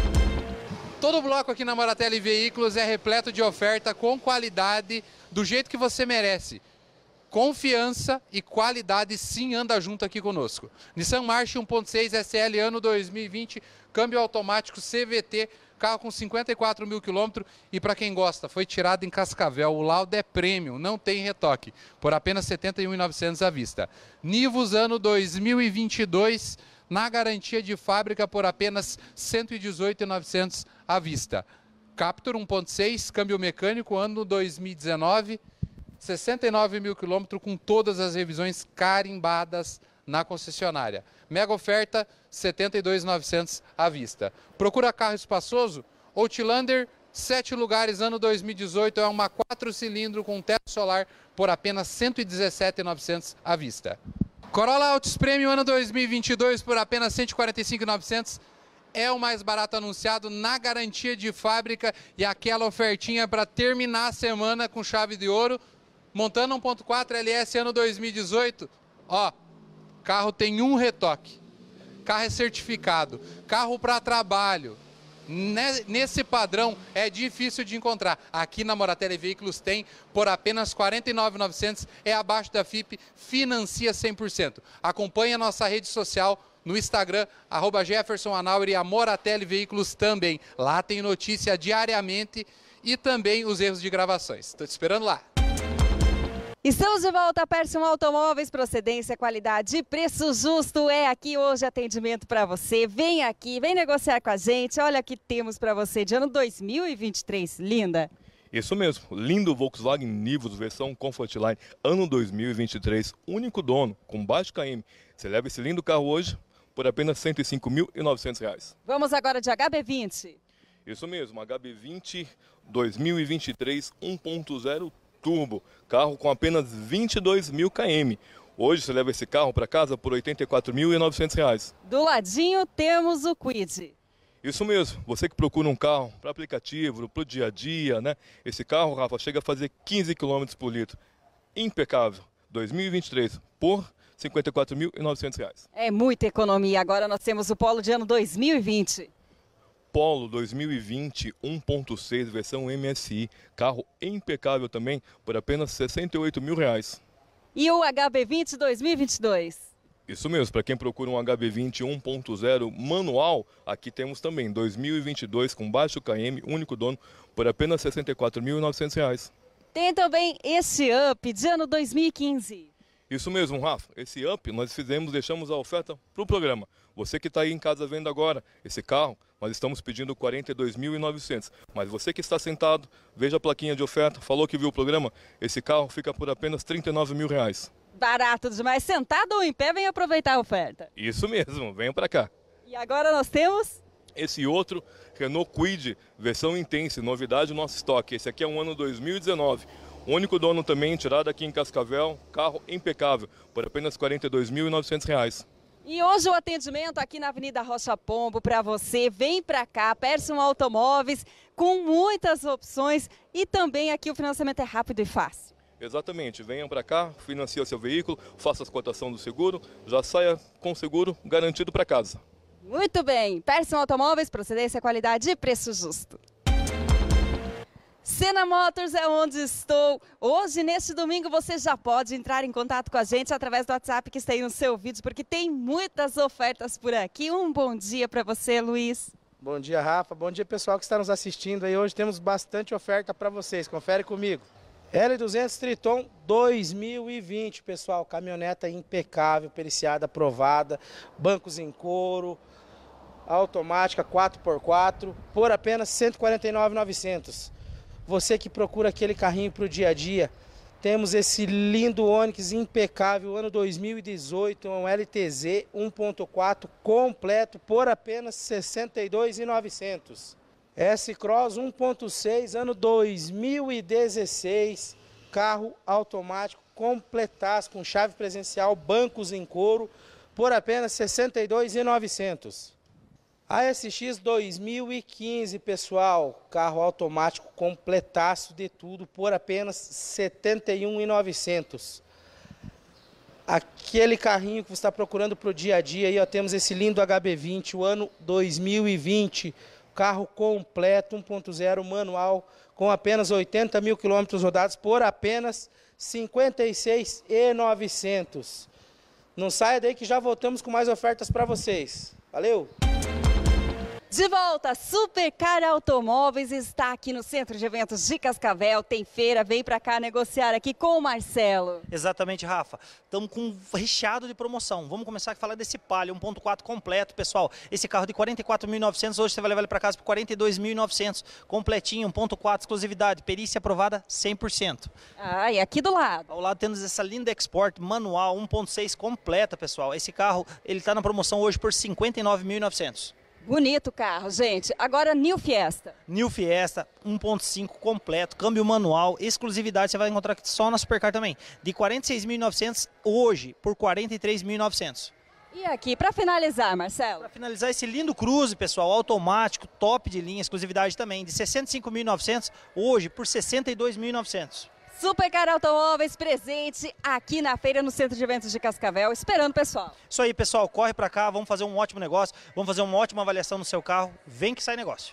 Todo bloco aqui na Moratelli Veículos é repleto de oferta com qualidade, do jeito que você merece. Confiança e qualidade sim anda junto aqui conosco. Nissan March um ponto seis S L ano dois mil e vinte, câmbio automático C V T, carro com cinquenta e quatro mil quilômetros e para quem gosta, foi tirado em Cascavel, o laudo é premium, não tem retoque, por apenas setenta e um mil e novecentos à vista. Nivus ano dois mil e vinte e dois, na garantia de fábrica por apenas cento e dezoito mil e novecentos à vista. Captur um ponto seis, câmbio mecânico, ano dois mil e dezenove, sessenta e nove mil quilômetros com todas as revisões carimbadas na concessionária. Mega oferta, setenta e dois mil e novecentos à vista. Procura carro espaçoso? Outlander, sete lugares, ano dois mil e dezoito, é uma quatro cilindro com teto solar por apenas cento e dezessete mil e novecentos à vista. Corolla Altis Premium ano dois mil e vinte e dois por apenas cento e quarenta e cinco mil e novecentos. É o mais barato anunciado na garantia de fábrica e aquela ofertinha para terminar a semana com chave de ouro. Montana um ponto quatro L S ano dois mil e dezoito. Ó, carro tem um retoque. Carro é certificado. Carro para trabalho. Nesse padrão é difícil de encontrar. Aqui na Moratelli Veículos tem por apenas quarenta e nove mil e novecentos, é abaixo da F I P, financia cem por cento. Acompanhe a nossa rede social no Instagram, arroba Jefferson Anauer e a Moratelli Veículos também. Lá tem notícia diariamente e também os erros de gravações. Estou te esperando lá. Estamos de volta a Persson Automóveis, procedência, qualidade e preço justo. É aqui hoje atendimento para você. Vem aqui, vem negociar com a gente. Olha o que temos para você de ano dois mil e vinte e três. Linda. Isso mesmo, lindo Volkswagen Nivus versão Comfortline, ano dois mil e vinte e três, único dono, com baixo K M. Você leva esse lindo carro hoje por apenas cento e cinco mil e novecentos reais. Vamos agora de H B vinte. Isso mesmo, H B vinte dois mil e vinte e três um ponto zero turbo, carro com apenas vinte e dois mil quilômetros. Hoje você leva esse carro para casa por oitenta e quatro mil e novecentos reais. Do ladinho temos o Kwid. Isso mesmo, você que procura um carro para aplicativo, para o dia a dia, né? Esse carro, Rafa, chega a fazer quinze quilômetros por litro. Impecável, dois mil e vinte e três por cinquenta e quatro mil e novecentos reais. É muita economia. Agora nós temos o Polo de ano dois mil e vinte. Polo dois mil e vinte um ponto seis versão M S I, carro impecável também por apenas sessenta e oito mil reais. E o H B vinte dois mil e vinte e dois? Isso mesmo, para quem procura um H B vinte um ponto zero manual, aqui temos também dois mil e vinte e dois com baixo K M, único dono, por apenas sessenta e quatro mil e novecentos reais. Tem também esse Up de ano dois mil e quinze. Isso mesmo, Rafa. Esse Up nós fizemos, deixamos a oferta para o programa. Você que está aí em casa vendo agora esse carro, nós estamos pedindo quarenta e dois mil e novecentos. Mas você que está sentado, veja a plaquinha de oferta, falou que viu o programa, esse carro fica por apenas trinta e nove mil reais. Barato demais. Sentado ou em pé, vem aproveitar a oferta. Isso mesmo, venha para cá. E agora nós temos esse outro Renault Kwid, versão Intense, novidade no nosso estoque. Esse aqui é um ano dois mil e dezenove. Único dono também, tirado aqui em Cascavel, carro impecável, por apenas quarenta e dois mil e novecentos reais. E hoje o atendimento aqui na Avenida Rocha Pombo para você, vem para cá, Persson Automóveis, com muitas opções e também aqui o financiamento é rápido e fácil. Exatamente, venham para cá, financia seu veículo, faça a cotação do seguro, já saia com seguro garantido para casa. Muito bem, Persson Automóveis, procedência, qualidade e preço justo. Sena Motors é onde estou. Hoje, neste domingo, você já pode entrar em contato com a gente através do WhatsApp que está aí no seu vídeo, porque tem muitas ofertas por aqui. Um bom dia para você, Luiz. Bom dia, Rafa. Bom dia, pessoal que está nos assistindo aí. Hoje temos bastante oferta para vocês. Confere comigo. L duzentos Triton dois mil e vinte, pessoal. Caminhoneta impecável, periciada, aprovada. Bancos em couro. Automática quatro por quatro. Por apenas cento e quarenta e nove mil e novecentos. Você que procura aquele carrinho para o dia a dia, temos esse lindo Onix impecável, ano dois mil e dezoito, um L T Z um ponto quatro completo por apenas sessenta e dois mil e novecentos. S-Cross um ponto seis, ano dois mil e dezesseis, carro automático completaço, com chave presencial, bancos em couro, por apenas sessenta e dois mil e novecentos. A S X dois mil e quinze, pessoal, carro automático completaço de tudo por apenas setenta e um mil e novecentos. Aquele carrinho que você está procurando para o dia a dia, aí ó, temos esse lindo H B vinte, o ano dois mil e vinte, carro completo, um ponto zero, manual, com apenas oitenta mil quilômetros rodados por apenas cinquenta e seis mil e novecentos. Não saia daí que já voltamos com mais ofertas para vocês. Valeu! De volta, Supercar Automóveis está aqui no Centro de Eventos de Cascavel, tem feira, vem para cá negociar aqui com o Marcelo. Exatamente, Rafa. Estamos com um recheado de promoção. Vamos começar a falar desse Palio um ponto quatro completo, pessoal. Esse carro de quarenta e quatro mil e novecentos, hoje você vai levar ele para casa por quarenta e dois mil e novecentos. Completinho, um ponto quatro, exclusividade, perícia aprovada cem por cento. Ah, e aqui do lado? Ao lado temos essa linda Export manual um ponto seis completa, pessoal. Esse carro, ele está na promoção hoje por cinquenta e nove mil e novecentos. Bonito carro, gente. Agora, New Fiesta. New Fiesta um ponto cinco completo, câmbio manual, exclusividade, você vai encontrar aqui só na Supercar também. De quarenta e seis mil e novecentos hoje por quarenta e três mil e novecentos. E aqui, para finalizar, Marcelo? Para finalizar, esse lindo Cruze, pessoal, automático, top de linha, exclusividade também, de sessenta e cinco mil e novecentos hoje por sessenta e dois mil e novecentos. Supercar Automóveis presente aqui na feira no Centro de Eventos de Cascavel, esperando o pessoal. Isso aí, pessoal, corre para cá, vamos fazer um ótimo negócio, vamos fazer uma ótima avaliação no seu carro, vem que sai negócio.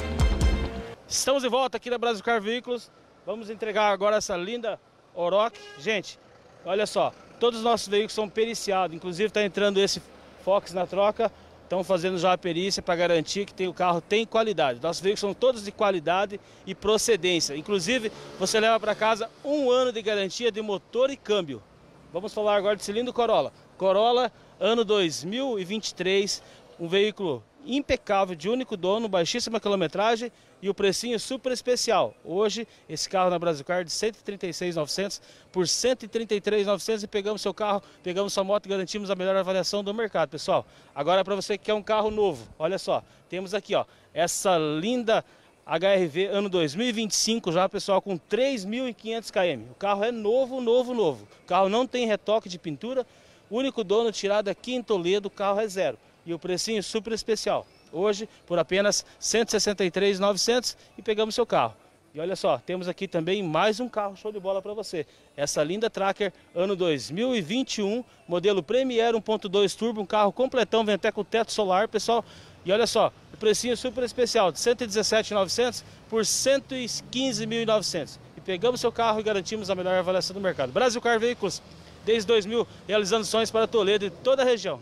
Estamos de volta aqui na Brasil Car Veículos, vamos entregar agora essa linda Oroch. Gente, olha só, todos os nossos veículos são periciados, inclusive está entrando esse Fox na troca. Estão fazendo já a perícia para garantir que tem, o carro tem qualidade. Nossos veículos são todos de qualidade e procedência. Inclusive, você leva para casa um ano de garantia de motor e câmbio. Vamos falar agora desse lindo Corolla. Corolla, ano dois mil e vinte e três, um veículo impecável, de único dono, baixíssima quilometragem e o precinho super especial. Hoje, esse carro na Brasicar de cento e trinta e seis mil e novecentos por cento e trinta e três mil e novecentos e pegamos seu carro, pegamos sua moto e garantimos a melhor avaliação do mercado, pessoal. Agora para você que quer um carro novo, olha só, temos aqui ó, essa linda H R V ano dois mil e vinte e cinco já, pessoal, com três mil e quinhentos quilômetros. O carro é novo, novo, novo. O carro não tem retoque de pintura, o único dono tirado aqui em Toledo, o carro é zero. E o precinho super especial. Hoje, por apenas cento e sessenta e três mil e novecentos e pegamos seu carro. E olha só, temos aqui também mais um carro show de bola para você. Essa linda Tracker, ano dois mil e vinte e um, modelo Premier um ponto dois Turbo, um carro completão, vem até com teto solar, pessoal. E olha só, o precinho super especial, de cento e dezessete mil e novecentos por cento e quinze mil e novecentos. E pegamos seu carro e garantimos a melhor avaliação do mercado. Brasil Car Veículos, desde dois mil, realizando sonhos para Toledo e toda a região.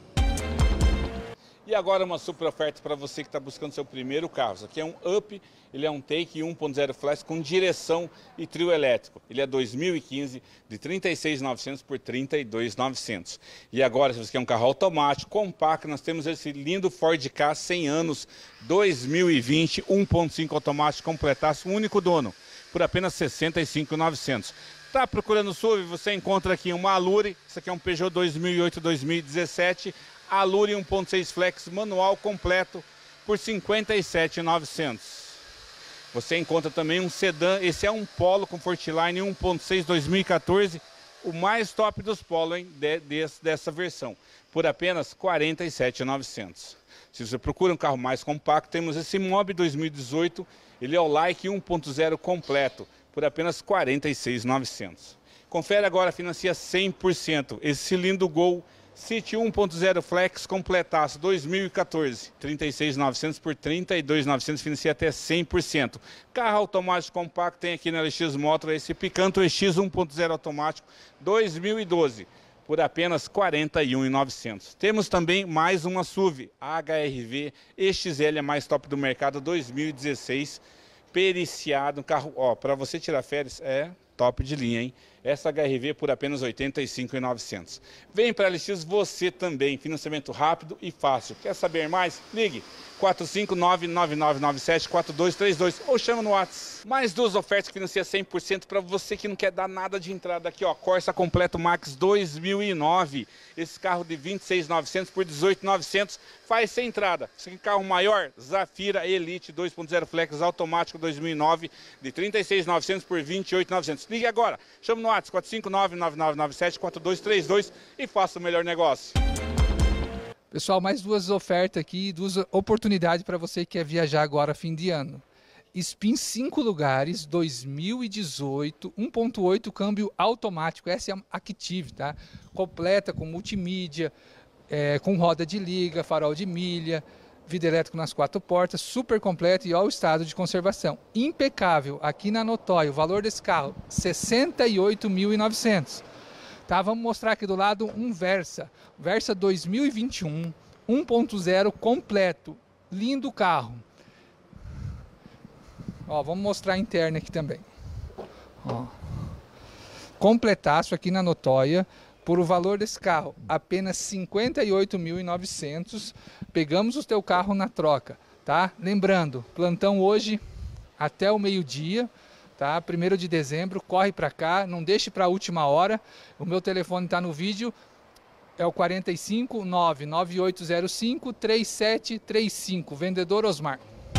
E agora uma super oferta para você que está buscando seu primeiro carro. Isso aqui é um Up, ele é um Take um ponto zero Flash com direção e trio elétrico. Ele é dois mil e quinze, de trinta e seis mil e novecentos por trinta e dois mil e novecentos. E agora, se você quer um carro automático, compacto, nós temos esse lindo Ford Ka cem anos, dois mil e vinte, um ponto cinco automático completaço, um único dono, por apenas sessenta e cinco mil e novecentos. Está procurando S U V? Você encontra aqui uma Allure, isso aqui é um Peugeot dois mil e oito dois mil e dezessete, Allure um ponto seis Flex manual completo por cinquenta e sete mil e novecentos. Você encontra também um sedã, esse é um Polo Comfortline um ponto seis dois mil e quatorze, o mais top dos Polo, hein, de, de, dessa versão, por apenas quarenta e sete mil e novecentos. Se você procura um carro mais compacto, temos esse Mob dois mil e dezoito, ele é o Like um ponto zero completo, por apenas quarenta e seis mil e novecentos. Confere agora, financia cem por cento, esse cilindro Gol City um ponto zero Flex completaço dois mil e quatorze, trinta e seis mil e novecentos por trinta e dois mil e novecentos, financia até cem por cento. Carro automático compacto tem aqui na L X Motor esse Picanto E X um ponto zero automático dois mil e doze, por apenas quarenta e um mil e novecentos. Temos também mais uma S U V, a H R V E X L, a mais top do mercado, dois mil e dezesseis, periciado, carro, ó, para você tirar férias é top de linha, hein? Essa H R V por apenas oitenta e cinco mil e novecentos. Vem para a L X você também, financiamento rápido e fácil. Quer saber mais? Ligue quatro cinco nove, nove nove nove sete, quatro dois três dois ou chama no WhatsApp. Mais duas ofertas que financia cem por cento para você que não quer dar nada de entrada aqui, ó. Corsa Completo Max dois mil e nove. Esse carro de vinte e seis mil e novecentos por dezoito mil e novecentos faz sem entrada. Esse aqui, carro maior, Zafira Elite dois ponto zero Flex automático dois mil e nove de trinta e seis mil e novecentos por vinte e oito mil e novecentos. Ligue agora. Chama no WhatsApp quatro cinco nove, nove nove nove sete, quatro dois três dois e faça o melhor negócio. Pessoal, mais duas ofertas aqui, duas oportunidades para você que quer viajar agora fim de ano. Spin cinco lugares, dois mil e dezoito, um ponto oito câmbio automático, essa é a Active, tá? Completa com multimídia, é, com roda de liga, farol de milha, vidro elétrico nas quatro portas, super completo e olha o estado de conservação. Impecável, aqui na Notóia, o valor desse carro, sessenta e oito mil e novecentos. Tá, vamos mostrar aqui do lado um Versa, Versa dois mil e vinte e um, um ponto zero completo, lindo carro. Ó, vamos mostrar a interna aqui também. Ó. Completaço aqui na Notóia, por o valor desse carro, apenas cinquenta e oito mil e novecentos. Pegamos o teu carro na troca, tá? Lembrando, plantão hoje até o meio-dia. Tá? primeiro de dezembro, corre para cá, não deixe para a última hora. O meu telefone está no vídeo, é o quarenta e cinco, nove nove oito zero cinco, três sete três cinco, vendedor Osmar.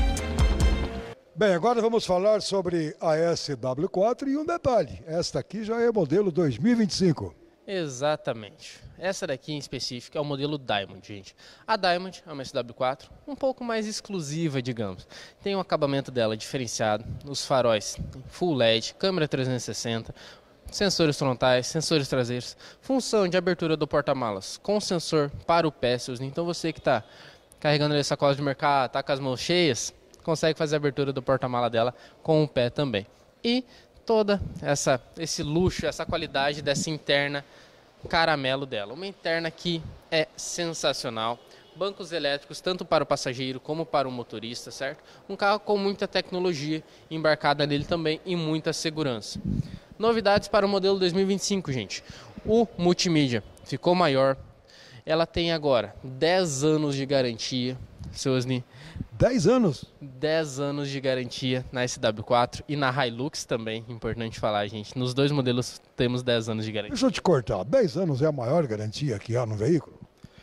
Bem, agora vamos falar sobre a S W quatro e um detalhe, esta aqui já é modelo dois mil e vinte e cinco. Exatamente. Essa daqui em específico é o modelo Diamond, gente. A Diamond é uma S W quatro um pouco mais exclusiva, digamos. Tem um acabamento dela diferenciado, os faróis Full L E D, câmera trezentos e sessenta, sensores frontais, sensores traseiros, função de abertura do porta-malas com sensor para o pé. Então você que está carregando ali sacola de mercado, está com as mãos cheias, consegue fazer a abertura do porta-mala dela com o pé também. E toda essa esse luxo, essa qualidade dessa interna caramelo dela. Uma interna que é sensacional. Bancos elétricos tanto para o passageiro como para o motorista, certo? Um carro com muita tecnologia embarcada nele também e muita segurança. Novidades para o modelo dois mil e vinte e cinco, gente. O multimídia ficou maior. Ela tem agora dez anos de garantia, Suzni. dez anos? dez anos de garantia na S W quatro e na Hilux também, importante falar, gente. Nos dois modelos temos dez anos de garantia. Deixa eu te cortar, dez anos é a maior garantia que há no veículo?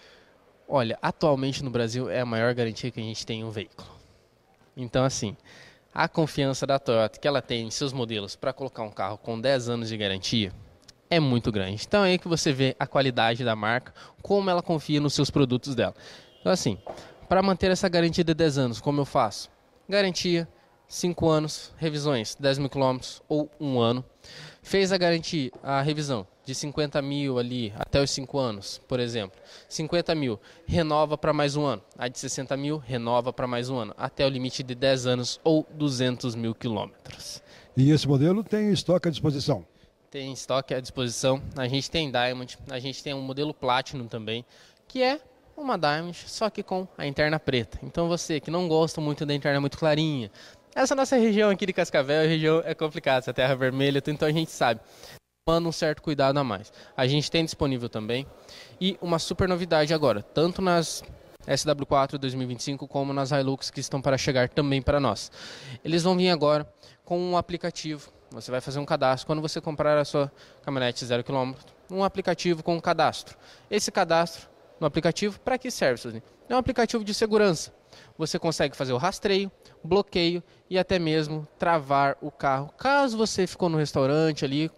Olha, atualmente no Brasil é a maior garantia que a gente tem em um veículo. Então, assim, a confiança da Toyota que ela tem em seus modelos para colocar um carro com dez anos de garantia é muito grande. Então é aí que você vê a qualidade da marca, como ela confia nos seus produtos dela. Então, assim, para manter essa garantia de dez anos, como eu faço? Garantia, cinco anos, revisões, dez mil quilômetros ou um ano. Fez a garantia, a revisão de cinquenta mil ali até os cinco anos, por exemplo. cinquenta mil, renova para mais um ano. A de sessenta mil, renova para mais um ano. Até o limite de dez anos ou duzentos mil quilômetros. E esse modelo tem estoque à disposição? Tem estoque à disposição. A gente tem Diamond, a gente tem um modelo Platinum também, que é uma Diamond, só que com a interna preta. Então você que não gosta muito da interna muito clarinha, essa nossa região aqui de Cascavel, a região é complicada, essa terra vermelha, então a gente sabe, manda um certo cuidado a mais. A gente tem disponível também, e uma super novidade agora, tanto nas S W quatro dois mil e vinte e cinco como nas Hilux que estão para chegar também para nós. Eles vão vir agora com um aplicativo, você vai fazer um cadastro, quando você comprar a sua caminhonete zero quilômetro, um aplicativo com um cadastro. Esse cadastro no aplicativo, para que serve, Suzy? É um aplicativo de segurança. Você consegue fazer o rastreio, bloqueio e até mesmo travar o carro. Caso você ficou no restaurante ali,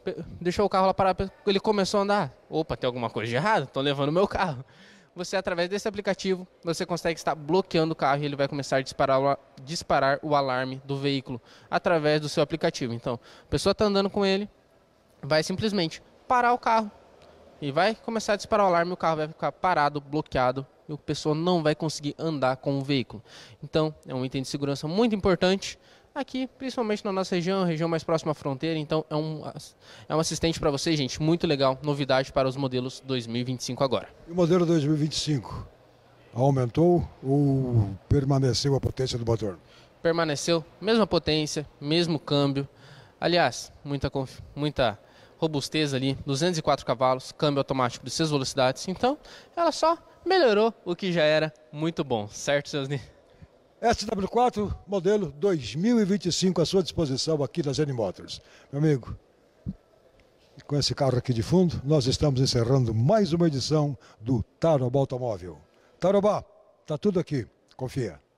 deixou o carro lá parar, ele começou a andar. Opa, tem alguma coisa de errado? Estão levando o meu carro. Você, através desse aplicativo, você consegue estar bloqueando o carro e ele vai começar a disparar o, disparar o alarme do veículo através do seu aplicativo. Então, a pessoa está andando com ele, vai simplesmente parar o carro e vai começar a disparar o alarme, o carro vai ficar parado, bloqueado e a pessoa não vai conseguir andar com o veículo. Então, é um item de segurança muito importante aqui, principalmente na nossa região, região mais próxima à fronteira. Então, é um, é um assistente para vocês, gente, muito legal, novidade para os modelos dois mil e vinte e cinco agora. E o modelo dois mil e vinte e cinco aumentou ou permaneceu a potência do motor? Permaneceu, mesma potência, mesmo câmbio. Aliás, muita, muita robustez ali, duzentos e quatro cavalos, câmbio automático de seis velocidades. Então, ela só melhorou o que já era muito bom, certo, seus Ni? S W quatro, modelo dois mil e vinte e cinco, à sua disposição aqui na Geni Motors. Meu amigo, com esse carro aqui de fundo, nós estamos encerrando mais uma edição do Tarobá Automóvel. Tarobá, tá tudo aqui, confia.